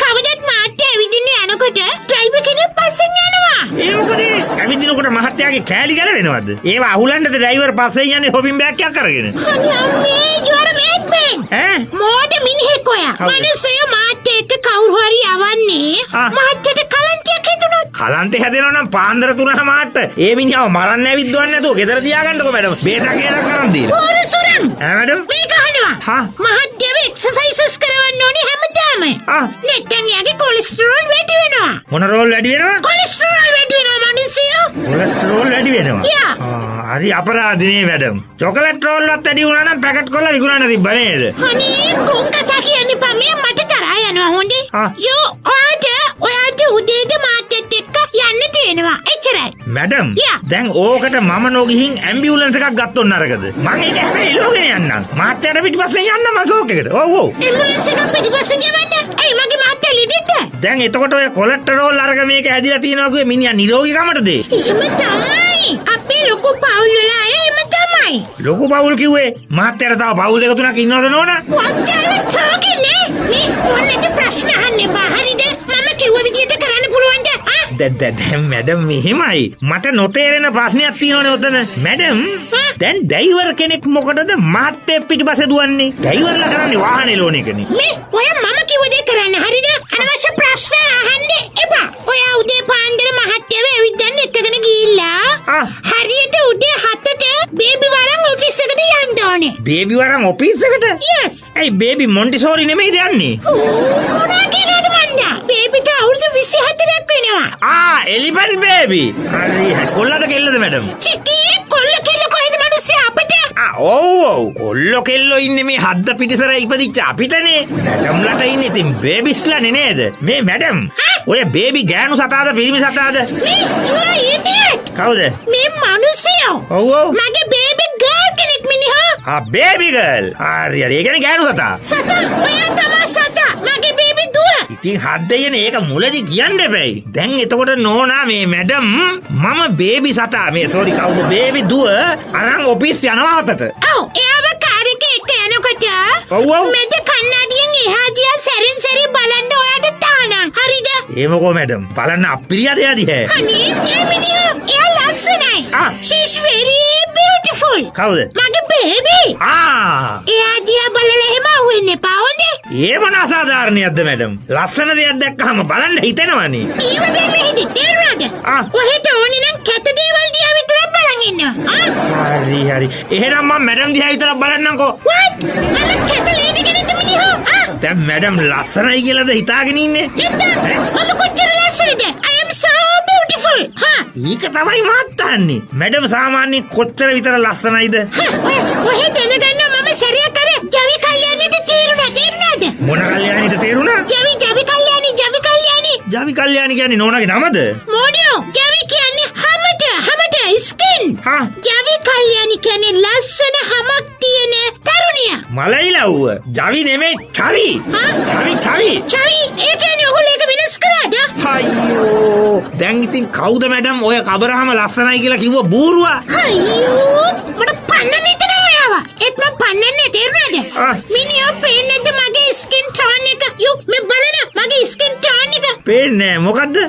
මහත්තයාගේ කෑලි ගැලවෙනවද? ඒවා අහුලන්නද ඩ්‍රයිවර් පස්සේ යන්නේ හොපින් බෑග් එකක් අරගෙන.
අනේ අම්මේ යෝර මේපෙන්.
ඈ?
මෝඩ මිනිහෙක් ඔයා. මිනිස්සු මාත් එක්ක කවුරු හරි යවන්නේ. මාත්‍යට කලන්තයක් හිතුණොත්.
කලන්තේ හැදෙනවා නම් පාන්දර තුනම මාට්ට. ඒ මිනිහව මරන්න ඇවිද්දවන්නේ නැතුව ගෙදර තියාගන්නකෝ මැඩම්. බේටා කියලා කරන් දීලා.
ඕර සුරම්.
ඈ මැඩම්?
මේක අහනවා.
හා?
මහත්යව එක්සර්සයිසස් කරවන්න ඕනේ හැමදාම.
ආ.
නැත්නම් යාගේ කොලෙස්ටරෝල් වැඩි වෙනවා.
මොන රෝල් වැඩි වෙනවා?
කොලෙස්ටරෝල් වැඩි වෙනවා මිනිස්සු.
කොලෙස්ටරෝල් වැඩි වෙනවා.
යා.
ආ හරි අපරාධනේ මැඩම්. චොකලට් රෝල් වත් වැඩි වුණා නම් පැකට් කරලා විකුණන්න තිබ්බ නේද?
අනේ කොන් කතා කියන්නේ පා මේ මට තරහා යනවා හොඳේ.
ආ.
යෝ ඔයාට ඔයාට උදේට මාත්‍යත් එක්ක යන්න තියෙනවා. එච්චරයි.
මැඩම්
යා.
දැන් ඕකට මම නොගිහින් ඇම්බියුලන්ස් එකක් ගත්තොත් නරකද? මං ඒක හැබැයි එල්ලෝගෙන යන්නම්. මාත්‍යට පිටිපස්සෙන් යන්න මම ෂෝක් එකට. ඔව් ඔව්.
ඇම්බියුලන්ස් එකක් පිටිපස්සෙන් යවන්න. අයි මගේ මාත්‍ය ලිඩිට.
දැන් එතකොට ඔය කොලෙස්ටරෝල් අරග මේක ඇදිලා තියෙනවා කිව්වේ මිනිහා නිරෝගීකමටද?
එහෙම තමයි. අපේ ලොකු පවුල් වල අය එහෙම තමයි.
ලොකු පවුල් කිව්වේ මාත්‍යට තව පවුල් දෙක තුනක් ඉන්නවද නෝනා?
වක්කල චෝකිනේ. මේ ඕනෙට ප්‍රශ්න අහන්නේ බා හරිද? මම කිව්ව විදියට කරන්න පුළුවන්ද? ආ?
දැන් දැන් මැඩම් මෙහෙමයි. මට නොතේරෙන ප්‍රශ්නයක් තියෙනවනේ ඔතන. මැඩම් දැන් ඩ්‍රයිවර් කෙනෙක් මොකටද මාත්‍යේ පිටිපස්සේ දුවන්නේ? ඩ්‍රයිවර්ලා කරන්නේ වාහනේ ලෝන එකනේ.
මේ ඔය මම කිව්ව දේ කරන්න හරිද? අනවශ්‍ය ප්‍රශ්න අහන්න එපා. ඔයා උදේ පාන්දර මහත්යව ඇවිද්දන්න එක්කගෙන ගිහිල්ලා
ආ.
හරියට උදේ හතට බේබි වරන් ඔෆිස් එකට යන්න ඕනේ.
බේබි වරන් ඔෆිස් එකට?
Yes.
ඇයි බේබි මොන්ටිසෝරි නෙමෙයිද යන්නේ?
මොනා කියනවද මන්දා? බේබිට අවුරුදු විසිහතරක් වෙනවා.
ආ එලිෆන්ට් බේබි. හරි හරි. කොල්ලද කෙල්ලද මැඩම්?
චිටි කොල්ල කෙල්ල කොහෙද මිනිස්සු අපිට?
ආ ඔව් ඔව්. කොල්ලෝ කෙල්ලෝ ඉන්නේ මේ හද්ද පිටිසර ඉපදිච්ච අපිටනේ. මැඩම්ලට ඉන්නේ ඉතින් බේබිස්ලානේ නේද? මේ මැඩම් ඔය බේබි ගෑනු සතාද පිරිමි සතාද?
මේ you idiot.
කවුද?
මේ මිනිස්සු.
ඔව් ඔව්.
මගේ බේබි ගර්ල් කෙනෙක් මිනිහා.
ආ බේබි ගර්ල්. හරි හරි. ඒ කියන්නේ ගෑනු සතා.
සතා ඔයා තමයි සතා. මගේ බේබි දුව.
ඉතින් හද්දයනේ ඒක මුලදි කියන්න බෑයි. දැන් එතකොට නෝනා මේ මැඩම් මම බේබි සතා මේ සෝරි කවුද බේබි දුව අරන් ඔෆිස් යනවා අතට.
ඔව් එයාව කාර් එකේ එක්ක යනකොට
ඔව් ඔව්.
මෙද කන්නඩියෙන් එහා දිහා සැරින් සැරේ බලන්න ඔයාට තානම්. හරිද?
ඒමකෝ මැඩම් බලන්න අප්‍රියද යදී හැ.
අනේ ඒ මිනිහා එයා ලස්සනයි.
ආ.
She's very beautiful.
කවුද?
මගේ බේබි.
ආ
එයා දිහා බලලා එහෙම අහුවෙන්න එපා හොඳේ.
ඒ මොන අසාධාරණයක්ද මැඩම්? ලස්සන දෙයක් දැක්කහම බලන්න හිතෙනවනේ.
ඊව බේබි තේරුණාද?
ආ.
ඔහෙට ඕනේ නම් කැත දේවල් දිහා විතරක් බලන් ඉන්නවා. ආ.
හරි හරි. එහෙනම් මම මැඩම් දිහා විතරක් බලන්නම්කෝ.
What? මම කැත ලේඩි කෙනෙක්ද මිනිහා? ආ.
දැන් මැඩම් ලස්සනයි කියලාද හිතාගෙන ඉන්නේ?
නැත්නම් මම කොච්චර ලස්සනද? I am so beautiful. හා.
ඒක තමයි මාත් අහන්නේ. මැඩම් සාමාන්‍යයෙන් කොච්චර විතර ලස්සනයිද?
ඔහෙ දැනගන්න මම සැරයක් අර ජවි කල්යාණිට තේරුණා තේරුණාද?
මොන කල්යාණිට තේරුණා?
ජවි ජවි කල්යාණි ජවි කල්යාණි.
ජවි කල්යාණි කියන්නේ නෝනාගේ නමද?
මොඩියෝ ජවි කියන්නේ හැමත හැමත ස්කින්.
හා
ජවි කල්යාණි කියන්නේ ලස්සන හමක් තියෙන තරුණිය.
මලයිලව්ව. ජවි නෙමෙයි චවි.
හා?
චවි චවි.
ජවි ඒ කියන්නේ ඔහු ලේක වෙනස් කළාද?
අයියෝ. දැන් ඉතින් කවුද මැඩම් ඔය කබරහම ලස්සනයි කියලා කිව්ව බූරුවා?
අයියෝ මට පන්නන්න හිතනවා යාව. ඒත් මම පන්නන්නේ තේරුණාද?
ආ.
මිනිහා පේන්නේ නැද්ද මගේ ස්කින් ටෝන් එක? යු මේ බලන්න මගේ ස්කින් ටෝන් එක.
පේන්නේ නැහැ. මොකද්ද?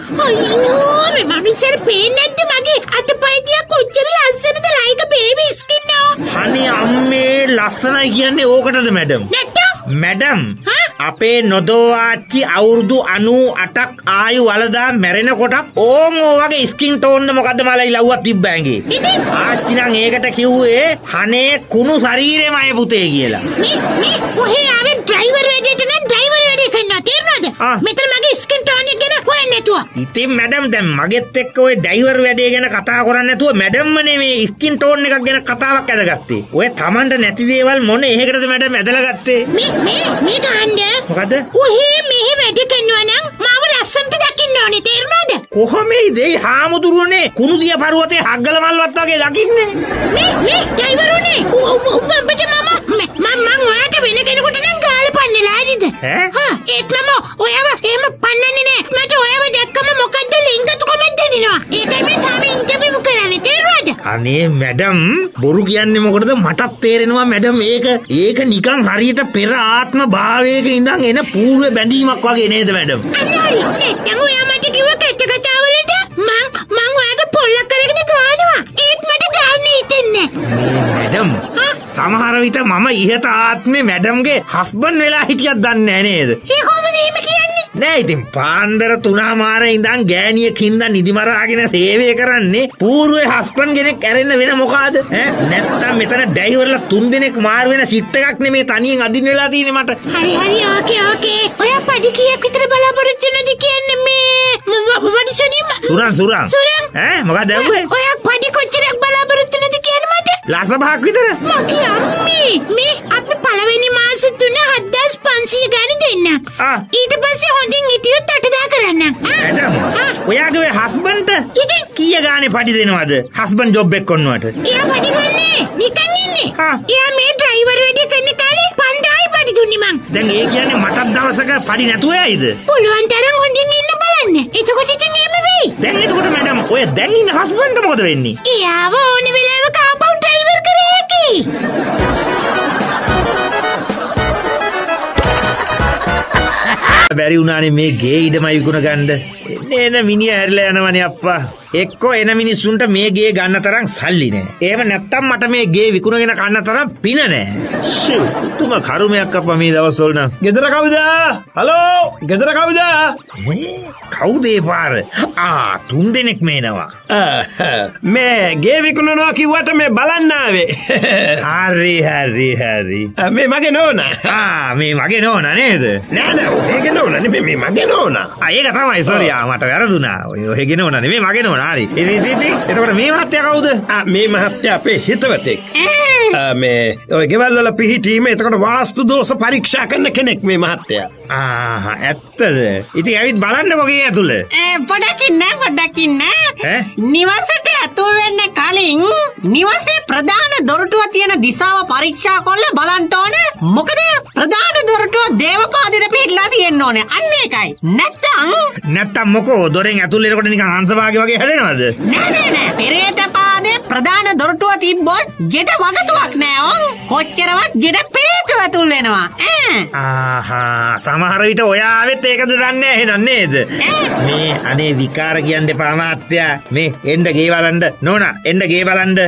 අයියෝ මේ මිනිස්සුන්ට පේන්නේ නැද්ද මගේ අතපය දිහා කොච්චර ලස්සනද ලයික බේබි ස්කින් නෝ.
අනේ අම්මේ ලස්සනයි කියන්නේ ඕකටද මැඩම්?
නැත්තම්
මැඩම්
හා?
අපේ නොදෝආච්චි අවුරුදු අනූ අටක් ආයු වලදා මැරෙනකොට ඕන් ඕ වගේ ස්කින් ටෝන් මොකද්ද මලයි ලව්වක් තිබ්බ ඇඟේ.
ඉතින්
ආච්චි නම් ඒකට කිව්වේ හනේ කුණු ශරීරෙම අය පුතේ කියලා.
මේ මේ ඔහේ ආවේ ඩ්‍රයිවර් වැඩේට නම් ඩ්‍රයිවර් වැඩේ කරනවා තේරුණාද?
ආ.
මෙතන මගේ ස්කින් ටෝන් එක ගැන හොයන්න නැතුව.
ඉතින් මැඩම් දැන් මගෙත් එක්ක ওই ඩ්‍රයිවර් වැඩේ ගැන කතා කරන්නේ නැතුව මැඩම්මනේ මේ ස්කින් ටෝන් එකක් ගැන කතාවක් ඇදගත්තේ. ඔය Tamanට නැති දේවල් මොන එහෙකටද මැඩම් ඇදලා ගත්තේ?
මේ මේ මේ කන්නේ
මොකද?
ඔහේ මෙහෙ වැඩ කරනවා නම් මාව ලස්සනට දකින්න ඕනේ තේරුණාද?
කොහොමද ඒ හාමුදුරුවනේ කුණුදිය පර්වතේ හග්ගල මල්වත් වගේ දකින්නේ?
මේ මේ ඩ්‍රයිවරුනේ උඹට මම මම මම ඔයාට වෙන කෙනෙකුට නම් ගාලා පන්නලා හරිද?
ඈ?
හා ඒත් මම ඔයාව එහෙම පන්නන්නේ නෑ. මට ඔයාව දැක්කම මොකද්ද ලිංගතුකමක් දැනෙනවා. ඒකයි මේ තාම ඉන්ටර්විව් කරන්නේ තේරුණාද?
අනේ මැඩම් බොරු කියන්නේ මොකටද? මටත් තේරෙනවා මැඩම් ඒක ඒක නිකන් හරියට පෙර ආත්ම භාවයක ඉඳන් එන පූර්ව බැඳීමක් වගේ නේද මැඩම්?
අනේ නැත්තම් ඔයා මට කිව්ව කච්ච කතාවලට මං මං ඔයාට පොල්ලක් කරගෙන ගානවා. ඒත් මට ගන්න හිතෙන්නේ
මැඩම් සමහර විට මම ඉහත ආත්මේ මැඩම්ගේ හස්බන්ඩ් වෙලා හිටියක් දන්නේ නැහැ නේද?
ඒ කොහොමද එහෙම කියන්නේ?
නෑ ඉතින් පාන්දර තුනමාර ඉඳන් ගෑණියකින්ද නිදිමරාගෙන සේවය කරන්නේ පූර්වේ හස්බන්ඩ් කෙනෙක් ඇරෙන්න වෙන මොකාද? ඈ නැත්තම් මෙතන ඩ්‍රයිවර්ලා තුන් දෙනෙක් මාරු වෙන ෂිට් එකක් නෙමේ තනියෙන් අදින්න වෙලා තියෙන්නේ මට.
හරි හරි ඕකේ ඕකේ. ඔය පඩි කීයක් විතර බලාපොරොත්තු වෙනවද කියන්නේ මේ මොකද සුනිම?
සුරන් සුරන්.
සුරන්.
ඈ මොකද ඇහුවේ?
ඔය පඩි කොච්චරක් බලාපොරොත්තු වෙනවද කියන්නේ මට?
ලක්ෂ පහක් විතර.
මගේ අම්මේ මේ අපි පළවෙනි මාස තුන හත්දාස් පන්සිය ගානේ දෙන්න.
ආ.
ඊට පස්සේ හොඳින් ඉතිරිත් අටදා කරන්න.
මැඩම් ඔයාගේ ඔය හස්බන්ඩ්ට
ඉතින්
කීය ගානේ පඩි දෙනවද? හස්බන්ඩ් ජොබ් එක කරනවට.
එයා පඩි ගන්නේ නිකන් ඉන්නේ.
ආ.
එයා මේ ඩ්‍රයිවර් වැඩ කරන කාලේ පන්දායි පඩි දුන්නේ මං.
දැන් ඒ කියන්නේ මටත් දවසක පඩි නැතුව යයිද?
පුළුවන් තරම් හොඳින් ඉන්න බලන්න. එතකොට ඉතින් එහෙම වෙයි.
දැන් එතකොට මැඩම් ඔය දැන් ඉන්න හස්බන්ඩ්ට මොකද වෙන්නේ?
එයාව ඕන වෙලාවක ආපහු ඩ්‍රයිවර් කරේ හැකි.
බැරි වුණානේ මේ ගේ ඉඩමයි විකුණ ගන්න. එන්නේ එන මිනිහ හැරිලා යනවනේ අප්පා. එක්කෝ එන මිනිස්සුන්ට මේ ගේ ගන්න තරම් සල්ලි නෑ. එහෙම නැත්තම් මට මේ ගේ විකුණගෙන කන්න තරම් පින නෑ. ෂූ තුම කරුමයක් අප්පා මේ දවස්වල නම්.
ගෙදර කවුද? හලෝ ගෙදර කවුද?
කවුද ඒ පාර? ආ තුන් දෙනෙක් මේනවා.
මේ ගේ විකුණනවා කිව්වට මේ බලන්න ආවේ.
හරි හරි හරි.
මේ මගේ නෝනා.
ආ මේ මගේ නෝනා නේද?
නෑ නෑ ඔයගේ නෝනා නෙමෙයි මේ මගේ නෝනා.
ආ ඒක තමයි සෝරි ආ මට වැරදුනා. ඔය ඔයගේ නෝනා නෙමෙයි මගේ නෝනා. හරි. ඉතින් ඉතින් එතකොට මේ මහත්තයා කවුද?
ආ මේ මහත්තයා අපේ හිතවතෙක්. මේ ඔය ගෙවල් වල පිහිටීම එතකොට වාස්තු දෝෂ පරීක්ෂා කරන කෙනෙක් මේ මහත්තයා.
ආ ඇත්තද? ඉතින් ඇවිත් බලන්නකෝ ගේ ඇතුළ.
ඒ පොඩක් ඉන්න පොඩක් ඉන්න.
ඈ
නිවසට ඇතුල් වෙන්න කලින් නිවසේ ප්‍රධාන දොරටුව තියෙන දිශාව පරීක්ෂා කරලා බලන්න ඕනේ. මොකද ප්‍රධාන දොරටුව දේවපාදයට පිටලා තියෙන්න ඕනේ. අන්න ඒකයි. නැත්තම්
නැත්තම් මොකෝ දොරෙන් ඇතුල් වෙනකොට නිකන් හංසභාගේ වගේ හැදෙනවද?
නෑ නෑ නෑ. පෙරේත පාදේ ප්‍රධාන දොරටුව තිබ්බොත් ගෙට වගතුවක් නෑ ඕන්. කොච්චරවත් ගෙට පෙරේතව ඇතුල් වෙනවා. ඈ.
ආහා සමහර විට ඔයා ආවෙත් ඒකද දන්නේ එහෙනම් නේද? මේ අනේ විකාර කියන්න එපා මාත්‍යා. මේ එන්න ගේ බලන්න. නෝනා එන්න ගේ බලන්න.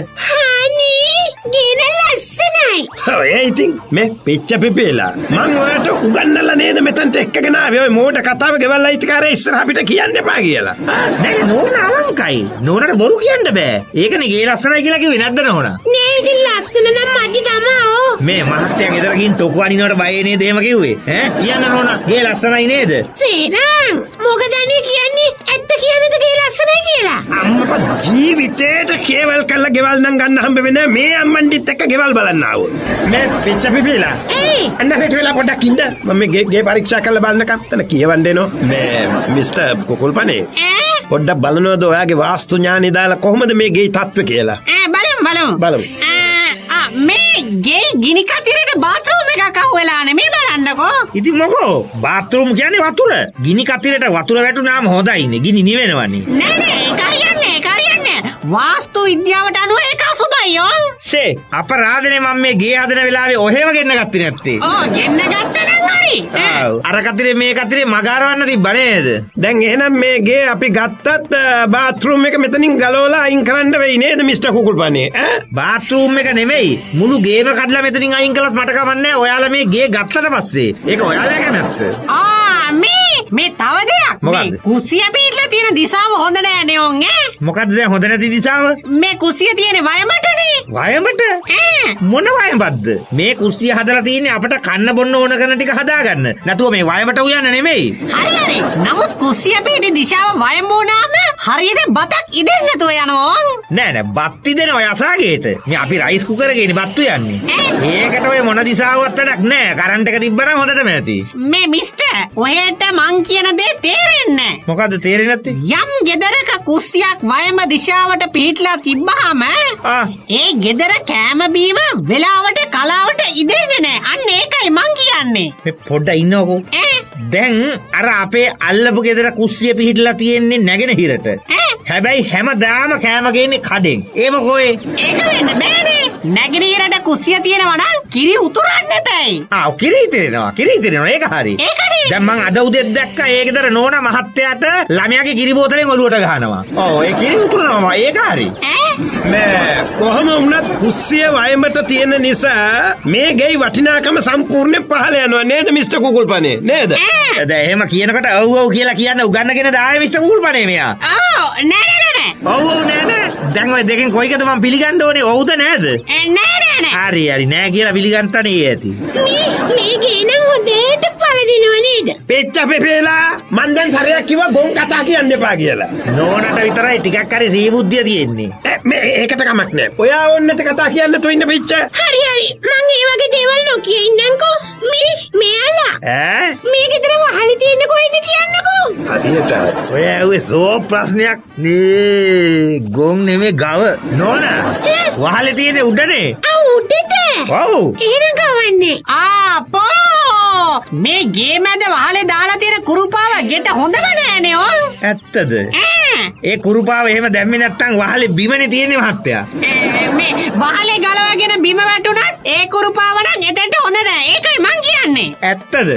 අනේ ගෙන ලස්සනයි.
ඔය ඉතින් මේ පිච්ච පිපිලා මං ඔයාලට උගන්නලා නේද මෙතනට එක්කගෙන ආවේ ඔය මෝඩ කතාව ගෙවල් අයිතිකාරය ඉස්සරහ පිට කියන්න එපා කියලා.
නෑ නෝනා අවංකයි. නෝනාට බොරු කියන්න බෑ. ඒකනේ ගේ ලස්සනයි කියලා කිව්වේ නැද්ද නෝනා?
නෑ ඉතින් ලස්සන නම් මදි තමා.
මේ මහත්තයා ගෙදර ගිහින් ටොකු අනිනවට බය නේද එහෙම කිව්වේ? ඈ කියන්න නෝනා ගේ ලස්සනයි නේද?
සේනම් මොකද අනේ කියන්නේ? ඇත්ත කියන්නේද ගේ ලස්සනයි කියලා?
අම්මපා ජීවිතේට කේවල් කළා ගෙවල් නම් ගන්න හම්බ වෙන්නේ මේ අම්මන්ඩිත් එක්ක ගෙවල් බලන්න ආවෝ. මේ පිච්ච පිපිලා.
ඒ
අන්න හෙට වෙලා පොඩ්ඩක් ඉන්න. මම මේ ගේ ගේ පරීක්ෂා කරලා බලන්නකම්. එතන කියවන්න එනවා. මේ මිස්ටර් කුකුල්පනේ.
ඈ
පොඩ්ඩක් බලනවද ඔයාගේ වාස්තු ඥානෙ දාලා කොහොමද මේ ගේ තත්ත්වය කියලා?
ඈ බලමු බලමු.
බලමු.
ආ මේ ගේ ගිනි කතිරේට බාත්රූම් එකක් අහුවෙලා නේ මේ බලන්නකෝ.
ඉතින් මොකෝ බාත්රූම් කියන්නේ වතුර. ගිනි කතිරේට වතුර වැටුනාම හොඳයිනේ. ගිනි නිවෙනවනේ.
නෑ නෑ ඒක හරියන්නේ ඒක හරියන්නේ. වාස්තු විද්‍යාවට අනුව ඒක අසුබයි යෝ.
ෂේ අපරාධනේ මම මේ ගේ හදන වෙලාවේ ඔහෙම ගෙන්න ගත්තේ නැත්තේ.
ඕ ගෙන්න ගත්ත නම් හරි.
ආව් අර කතිරේ මේ කතිරේ මගාරවන්න තිබ්බ නේද?
දැන් එහෙනම් මේ ගේ අපි ගත්තත් බාත්රූම් එක මෙතනින් ගලවලා අයින් කරන්න වෙයි නේද මිස්ටර් කුකුල්පනේ? ඈ
බාත්රූම් එක නෙමෙයි මුළු ගේම කඩලා මෙතනින් අයින් කළත් මට කමන්නේ ඔයාලා මේ ගේ ගත්තට පස්සේ. ඒක ඔයාලගේ නැත්ද?
ආ මේ මේ තව දෙයක්.
මොකද්ද?
කුසිය පිටලා තියෙන දිශාව හොඳ නෑ නේ ඕන් ඈ.
මොකද්ද දැන් හොඳ නැති දිශාව?
මේ කුසිය තියෙන වයමටනේ.
වයමට?
ඈ
මොන වයමක්ද? මේ කුස්සිය හදලා තියෙන්නේ අපට කන්න බොන්න ඕන කරන ටික හදාගන්න. නැතුව මේ වයමට උයන්න නෙමෙයි.
හරි හරි. නමුත් කුස්සිය පිටි දිශාව වයම වුණාම හරියට බතක් ඉදෙන්න නැතුව යනවා.
නෑ නෑ බත්ති දෙන ඔය අසාගේට. මේ අපි රයිස් කුකර් එකේනේ බත්තු යන්නේ. ඒකට ඔය මොන දිශාවවත් වැඩක් නෑ. කරන්ට් එක තිබ්බනම් හොඳටම ඇති.
මේ මිස්ටර් ඔහෙට මං කියන දේ තේරෙන්නේ නෑ.
මොකද්ද තේරෙන්නේ නැත්තේ?
යම් ගෙදරක කුස්සියක් වයම දිශාවට පිටලා තිබ්බහම
ආ
ඒ ගෙදර කෑම බීම වෙලාවට කලාවට ඉදෙන්නේ නෑ. අන්න ඒකයි මං කියන්නේ.
මේ පොඩ්ඩක් ඉන්නකෝ.
ඈ
දැන් අර අපේ අල්ලපු ගෙදර කුස්සිය පිහිටලා තියෙන්නේ නැගෙනහිරට.
ඈ
හැබැයි හැමදාම කෑම ගේන්නේ කඩෙන්. ඒ මොකෝේ?
ඒක වෙන්න බෑනේ. නැගිනීරට කුස්සිය තියෙනවා නම් කිරි උතුරන්න එපැයි.
ආ කිරි ඉතිරෙනවා කිරි ඉතිරෙනවා ඒක හරි.
ඒකනේ.
දැන් මං අද උදේත් දැක්කා ඒ ගෙදර නෝනා මහත්තයාට ළමයාගේ කිරි බෝතලෙන් ඔලුවට ගහනවා. ඔව් ඒ කිරි උතුරනවා ඒක හරි.
නෑ කොහොම වුණත් කුස්සිය වයමට තියෙන නිසා මේ ගෙයි වටිනාකම සම්පූර්ණයෙන් පහළ යනවා නේද මිස්ටර් කුකුල්පනේ නේද?
දැන් එහෙම කියනකොට ඔව් ඔව් කියලා කියන්න උගන්නගෙන දායේ මිස්ටර් කුකුල්පනේ මෙයා.
ඔව් නෑ නෑ නෑ.
ඔව් ඔව් නෑ නෑ. දැන් ඔය දෙකෙන් කොයිකද මම පිළිගන්න ඕනේ? ඔව්ද නෑද?
නෑ නෑ නෑ.
හරි හරි නෑ කියලා පිළිගන්නතනේ ඇති.
මේ මේ ගේන හොදේට පළදිනව නේද?
පෙච්ච පෙපේලා මං දැන් සරයක් කිව්වා ගොන් කතා කියන්න එපා කියලා.
නෝනට විතරයි ටිකක් හරි සීබුද්ධිය තියෙන්නේ.
මේ ඒකට කමක් නෑ. ඔයා ඕන්නට කතා කියන්න තෝ ඉන්න පිච්ච.
හරි හරි මං ඒ වගේ දේවල් නොකිය ඉන්නම්කෝ. මේ මෙයාලා
ඈ
මේ ගෙදර වහලි තියෙන්නේ කොයිද කියන්නකෝ.
හරියට.
ඔය ඇහුවේ සෝ ප්‍රශ්නයක් නේ ගොන් නෙමේ ගව. නෝනා වහලේ තියෙන්නේ උඩනේ.
ආ උඩට.
ඔව්.
එහෙනම් කවන්නේ. ආපෝ මේ ගේ මැද වහලේ දාලා තියෙන කුරුපාව ගෙට හොඳම නෑනේ ඕ.
ඇත්තද? ඒ කුරුපාව එහෙම දැම්මේ නැත්තම් වහලේ බිමනේ තියෙන්නේ මහත්තයා.
මේ වහලේ ගලවගෙන බිම වැටුණත් ඒ කුරුපාව නම් එතෙන්ට හොඳ නෑ. ඒකයි මං කියන්නේ.
ඇත්තද?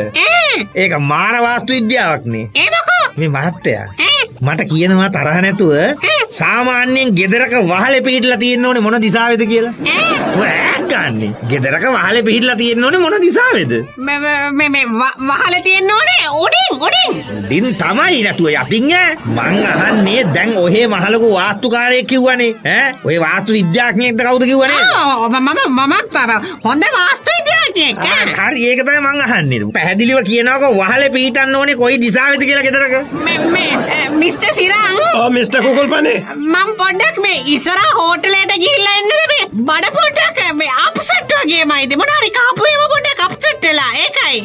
ඒක මාන වාස්තු විද්‍යාවක් නේ.
ඒ මොකෝ?
මේ මහත්තයා මට කියනවා තරහ නැතුව සාමාන්‍යයෙන් ගෙදරක වහලේ පිහිටලා තියෙන්න ඕනේ මොන දිශාවේද කියලා. ඔය ගන්නේ. ගෙදරක වහලේ පිහිටලා තියෙන්න ඕනේ මොන දිශාවේද?
මේ මේ මේ වහලේ තියෙන්න ඕනේ උඩින් උඩින්.
උඩින් තමයි නැතුව යටින් ඈ. මං අහන්නේ දැන් ඔහේ මහලකු වාස්තුකාරයෙක් කිව්වනේ. ඈ ඔය වාස්තු විද්‍යාඥයෙක්ද කවුද කිව්වනේ?
ඔව් මම මම හොඳ වාස්තු විද්‍යාඥයෙක්.
හරි ඒක තමයි මං අහන්නේ. පැහැදිලිව කියනවාකෝ වහලේ පිහිටන්න ඕනේ කොයි දිශාවේද කියලා ගෙදරක.
මේ මේ මිස්ටර් සිරං.
ඔව් මිස්ටර් කුකුල්පනේ.
මම පොඩ්ඩක් මේ ඉස්සරහ හෝටලයට ගිහිල්ලා එන්නද මේ බඩ පොඩ්ඩක් මේ අප්සෙට් වගේමයිද මොනාරි කාපු ඒවා පොඩ්ඩක් අප්සෙට් වෙලා ඒකයි.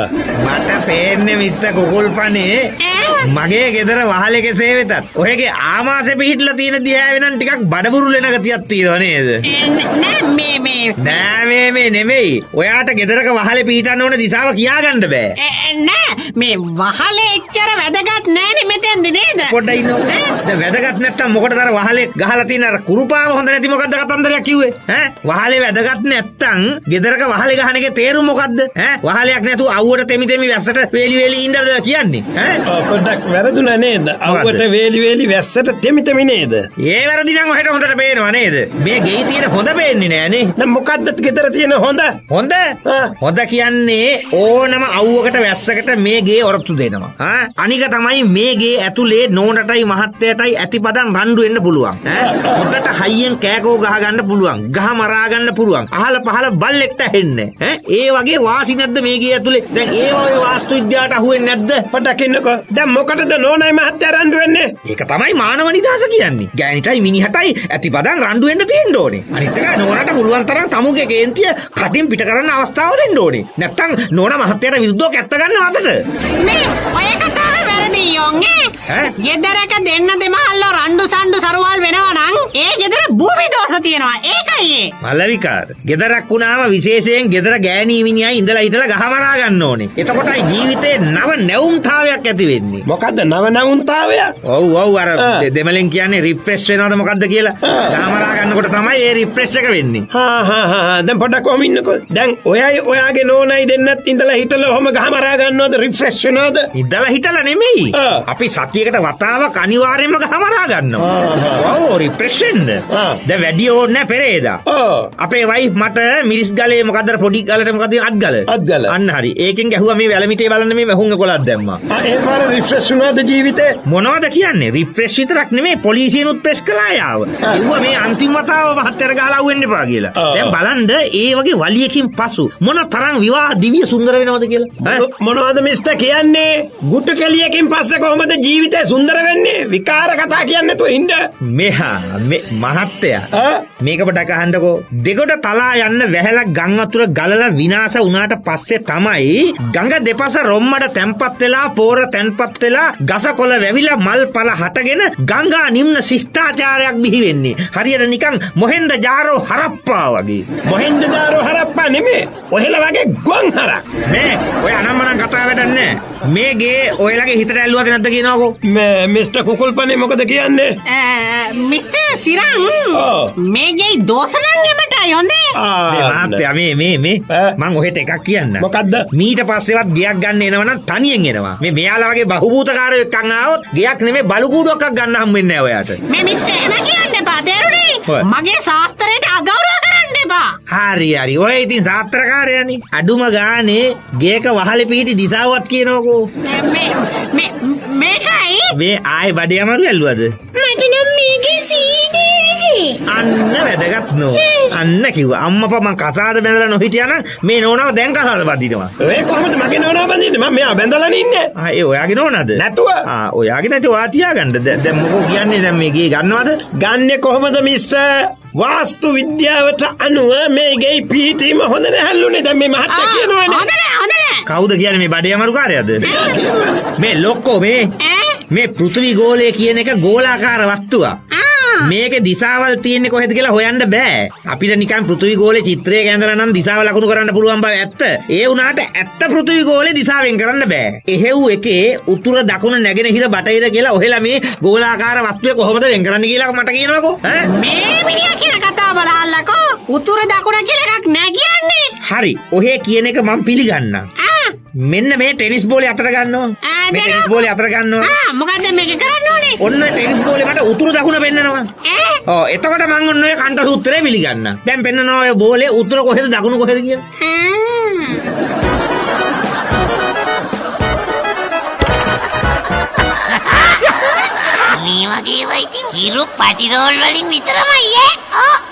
මට පේන්නේ මිස්ටර් කුකුල්පනේ මගේ ගෙදර වහලේ කෙසේ වෙතත් ඔයගේ ආමාශේ පිහිටලා තියෙන දිහාවේ නම් ටිකක් බඩබුරුල් වෙන ගතියක් තියෙනව නේද?
නෑ මේ මේ
නෑ මේ මේ නෙමෙයි. ඔයාට ගෙදරක වහලේ පිහිටන්න ඕන දිශාව කියාගන්න බෑ.
නෑ මේ වහලේ එච්චර වැදගත් නෑනේ මෙතෙන්ද නේද?
පොඩ්ඩක් ඉන්නකො. දැන් වැදගත් නැත්තම් මොකටද අර වහලේ ගහලා තියෙන අර කුරුපාව හොඳ නැති මොකද්ද කතන්දරයක් කිව්වේ? ඈ වහලේ වැදගත් නැත්තම් ගෙදරක වහලේ ගහන එකේ තේරුම මොකද්ද? ඈ වහලයක් නැතුව අවුවට තෙමි තෙමි වැස්සට වේලි වේලි ඉඳලාද කියන්නේ? ඈ
පොඩ්ඩක් වැරදුනා නේද? අවුවට වේලි වේලි වැස්සට තෙමි තෙමි නේද?
ඒ වැරදි නම් ඔහෙට හොඳට පේනවා නේද? මේ ගෙයි තියෙන හොඳ පේන්නේ නෑනේ.
දැන් මොකද්ද ගෙදර තියෙන හොඳ?
හොඳ? හොඳ කියන්නේ ඕනම අවුවකට වැස්සකට මේ ගේ ඔරොත්තු දෙනවා. ආ අනික තමයි මේ ගේ ඇතුලේ නෝනටයි මහත්තයටයි ඇතිපදන් රණ්ඩු වෙන්න පුළුවන්. ඈ හොඳට හයියෙන් කෑකෝ ගහ ගන්න පුළුවන්. ගහ මරා ගන්න පුළුවන්. අහල පහල බල්ලෙක්ට ඇහෙන්නේ. ඈ ඒ වගේ වාසි නැද්ද මේ ගේ ඇතුලේ? දැන් ඒ වගේ වාස්තු විද්‍යාවට අහු වෙන්නේ නැද්ද?
පොඩ්ඩක් ඉන්නකෝ. දැන් මොකටද නෝනයි මහත්තයා රණ්ඩු වෙන්නේ?
ඒක තමයි මානව නිදහස කියන්නේ. ගෑනිටයි මිනිහටයි ඇතිපදන් රණ්ඩු වෙන්න තියෙන්න ඕනේ. අනිත් එක නෝනට පුළුවන් තරම් තමුගේ කේන්තිය කටින් පිට කරන්න අවස්ථාව දෙන්න ඕනේ. නැත්තම් නෝන මහත්තයාට විරුද්ධව කැත්ත ගන්න අතට.
මේ ඔය කතාව වැරදි යෝන්ගේ.
ඈ
ගෙදරක දෙන්න දෙමහල්ලෝ රණ්ඩු සණ්ඩු සරුවල් වෙනවා නම් ඒ ගෙදර භූමි දෝෂ තියෙනවා. ඒකයි ඒ.
මල්ලවිකාර. ගෙදරක් වුණාම විශේෂයෙන් ගෙදර ගෑණී මිනිහයි ඉඳලා හිටලා ගහ මරා ගන්න ඕනේ. එතකොටයි ජීවිතේ නව නැවුම්තාවයක් ඇති වෙන්නේ.
මොකද්ද නව නැවුම්තාවය?
ඔව් ඔව් අර දෙමළෙන් කියන්නේ රිෆ්‍රෙෂ් වෙනවද මොකද්ද කියලා. ගහ මරා ගන්නකොට තමයි ඒ රිෆ්‍රෙෂ් එක වෙන්නේ.
හා හා හා දැන් පොඩ්ඩක් කොහොම ඉන්නකෝ. දැන් ඔයයි ඔයාගේ නෝනයි දෙන්නත් ඉඳලා හිටලා ඔහොම ගහ මරා ගන්නවද රිෆ්‍රෙෂ් වෙනවද?
ඉඳලා හිටලා නෙමෙයි. අපි සතියකට වතාවක් අනිවාර්යයෙන්ම ගහ මරා ගන්නවා. ඔව් රිෆ්‍රෙෂ් වෙන්න. දැන් වැඩි ඕනේ නැහැ පෙරේදා. අපේ වයිෆ් මට මිරිස් ගලේ මොකද්ද පොඩි ගලට මොකද්ද අත්ගල.
අත්ගල.
අන්න හරි. ඒකෙන් ගැහුවා මේ වැලමිටේ බලන්න මේ වැහුම් කොලක් දැම්මා.
ආ ඒ මාර රිෆ්‍රෙෂ් වුණාද ජීවිතේ?
මොනවද කියන්නේ? රිෆ්‍රෙෂ් විතරක් නෙමෙයි පොලිසියනුත් ප්‍රෙස් කළා යාව. කිව්වා මේ අන්තිම වතාව මහත්තයර ගහලා අහුවෙන්න එපා කියලා. දැන් බලන්න ඒ වගේ වලියකින් පසු මොන තරම් විවාහ දිව්‍ය සුන්දර වෙනවද කියලා.
මොනවද මිස්ටර් කියන්නේ? ගුට්ටු කෙලියකින් පස්සේ කොහොමද ජීවිතේ සුන්දර වෙන්නේ? විකාර කතා කියන්නේ නැතුව ඉන්න.
මෙහා මේ මහත්තයා මේක පොඩක් අහන්නකෝ. දෙගොඩ තලා යන්න වැහැලා ගම් අතුර ගලලා විනාශ වුණාට පස්සේ තමයි ගඟ දෙපස රොම්මඩ තැම්පත් වෙලා පෝර තැන්පත් වෙලා ගස කොළ වැවිලා මල් පල හටගෙන ගංගා නිම්න ශිෂ්ටාචාරයක් බිහි වෙන්නේ. හරියට නිකන් මොහෙන්ද ජාරෝ හරප්පා වගේ.
මොහෙන්ද ජාරෝ හරප්පා නෙමෙයි. ඔහෙලා වගේ ගොන් හරක්.
මේ ඔය අනම්මනම් කතා වැඩක් නැහැ. මේ ගේ ඔයලගේ හිතට ඇල්ලුවද නැද්ද කියනකො.
මේ මිස්ටර් කුකුල්පනේ මොකද කියන්නේ?
මිස්ටර් සිරං මේ ගෙයි දෝසනන් එමට යොන්දේ.
මාත්‍යා මේ මේ මේ මං ඔහෙට එකක් කියන්න.
මොකද්ද?
මීට පස්සෙවත් ගයක් ගන්න එනවනම් තනියෙන් එනවා. මේ මෙයාලා වගේ බහුබූතකාරයෝ එක්කන් ආවොත් ගයක් නෙමෙයි බලු කූඩුවක්ක් ගන්න හම්බ වෙන්නේ නැහැ ඔයාට.
මේ මිස්ටර් එම කියන්න එපා තේරුණේ? මගේ ශාස්ත්‍රයට අගෞරව කරන්න එපා.
හරි හරි ඔය ඉතින් ශාස්ත්‍රකාරයනේ. අඩුම ගානේ ගේක වහලේ පිහිටි දිසාවත් කියනකෝ.
මේ මේ මේකයි
මේ ආයි බඩේ අමාරු ඇල්ලුවද?
මට නම් මේකේ සීදේ.
අන්න වැදගත් නෝ. අන්න කිව්වා අම්මපා මං කසාද බැඳලා නොහිටියා නම් මේ නෝනාව දැන් කසාද බඳිනවා.
ඔය කොහොමද මගේ නෝනාව බඳින්නේ? මම මෙයා බැඳලා ඉන්නේ.
ආ ඒ ඔයාගේ නෝනාද?
නැතුව.
ආ ඔයාගේ නැති ඔයා තියාගන්න. දැන් මොකෝ කියන්නේ දැන් මේ ගේ ගන්නවද?
ගන්නෙ කොහොමද මිස්ටර්? වාස්තු විද්‍යාවට අනුව මේ ගේ පීඨීම හොඳ නැහැලුනේ. දැන් මේ මහත්තයා කියනවානේ.
හොඳ නෑ හොඳ නෑ.
කවුද කියන්නේ මේ බඩේ අමාරු කාර්යයද? මේ ලොක්කෝ මේ මේ පෘථිවි ගෝලය කියන එක ගෝලාකාර වස්තුවක්. මේකේ දිශාවල් තියෙන්නේ කොහෙද කියලා හොයන්න බෑ. අපිට නිකන් පෘථිවි ගෝලේ චිත්‍රයක ඇඳලා නම් දිශාව ලකුණු කරන්න පුළුවන් බව ඇත්ත. ඒ වුණාට ඇත්ත පෘථිවි ගෝලේ දිශාවෙන් කරන්න බෑ. එහෙව් එකේ උතුර දකුණ නැගෙනහිර බටහිර කියලා ඔහෙලා මේ ගෝලාකාර වස්තුවේ කොහොමද වෙන් කරන්න කියලා මට කියනවකෝ. ඈ
මේ මිනිහා කියන කතාව බලන්නකෝ. උතුර දකුණ කියලා එකක් නෑ කියන්නේ.
හරි. ඔහේ කියන එක මම පිළිගන්නම්. මෙන්න මේ ටෙනිස් බෝලේ අතට ගන්නවා. මේ ටෙනිස් බෝලේ අතට ගන්නවා.
ආ මොකද්ද මේක කරන්න ඕනේ?
ඔන්න ටෙනිස් බෝලේ මට උතුරු දකුණ පෙන්නනවා.
ඈ
ඔව් එතකොට මං ඔන්න ඔය කන්ට සූත්‍රය පිළිගන්නවා. දැන් පෙන්නනවා ඔය බෝලේ උතුර කොහෙද දකුණ කොහෙද කියලා.
මේ වගේ වයිතින් හිරු පටිරෝල් වලින් විතරමයි ඈ.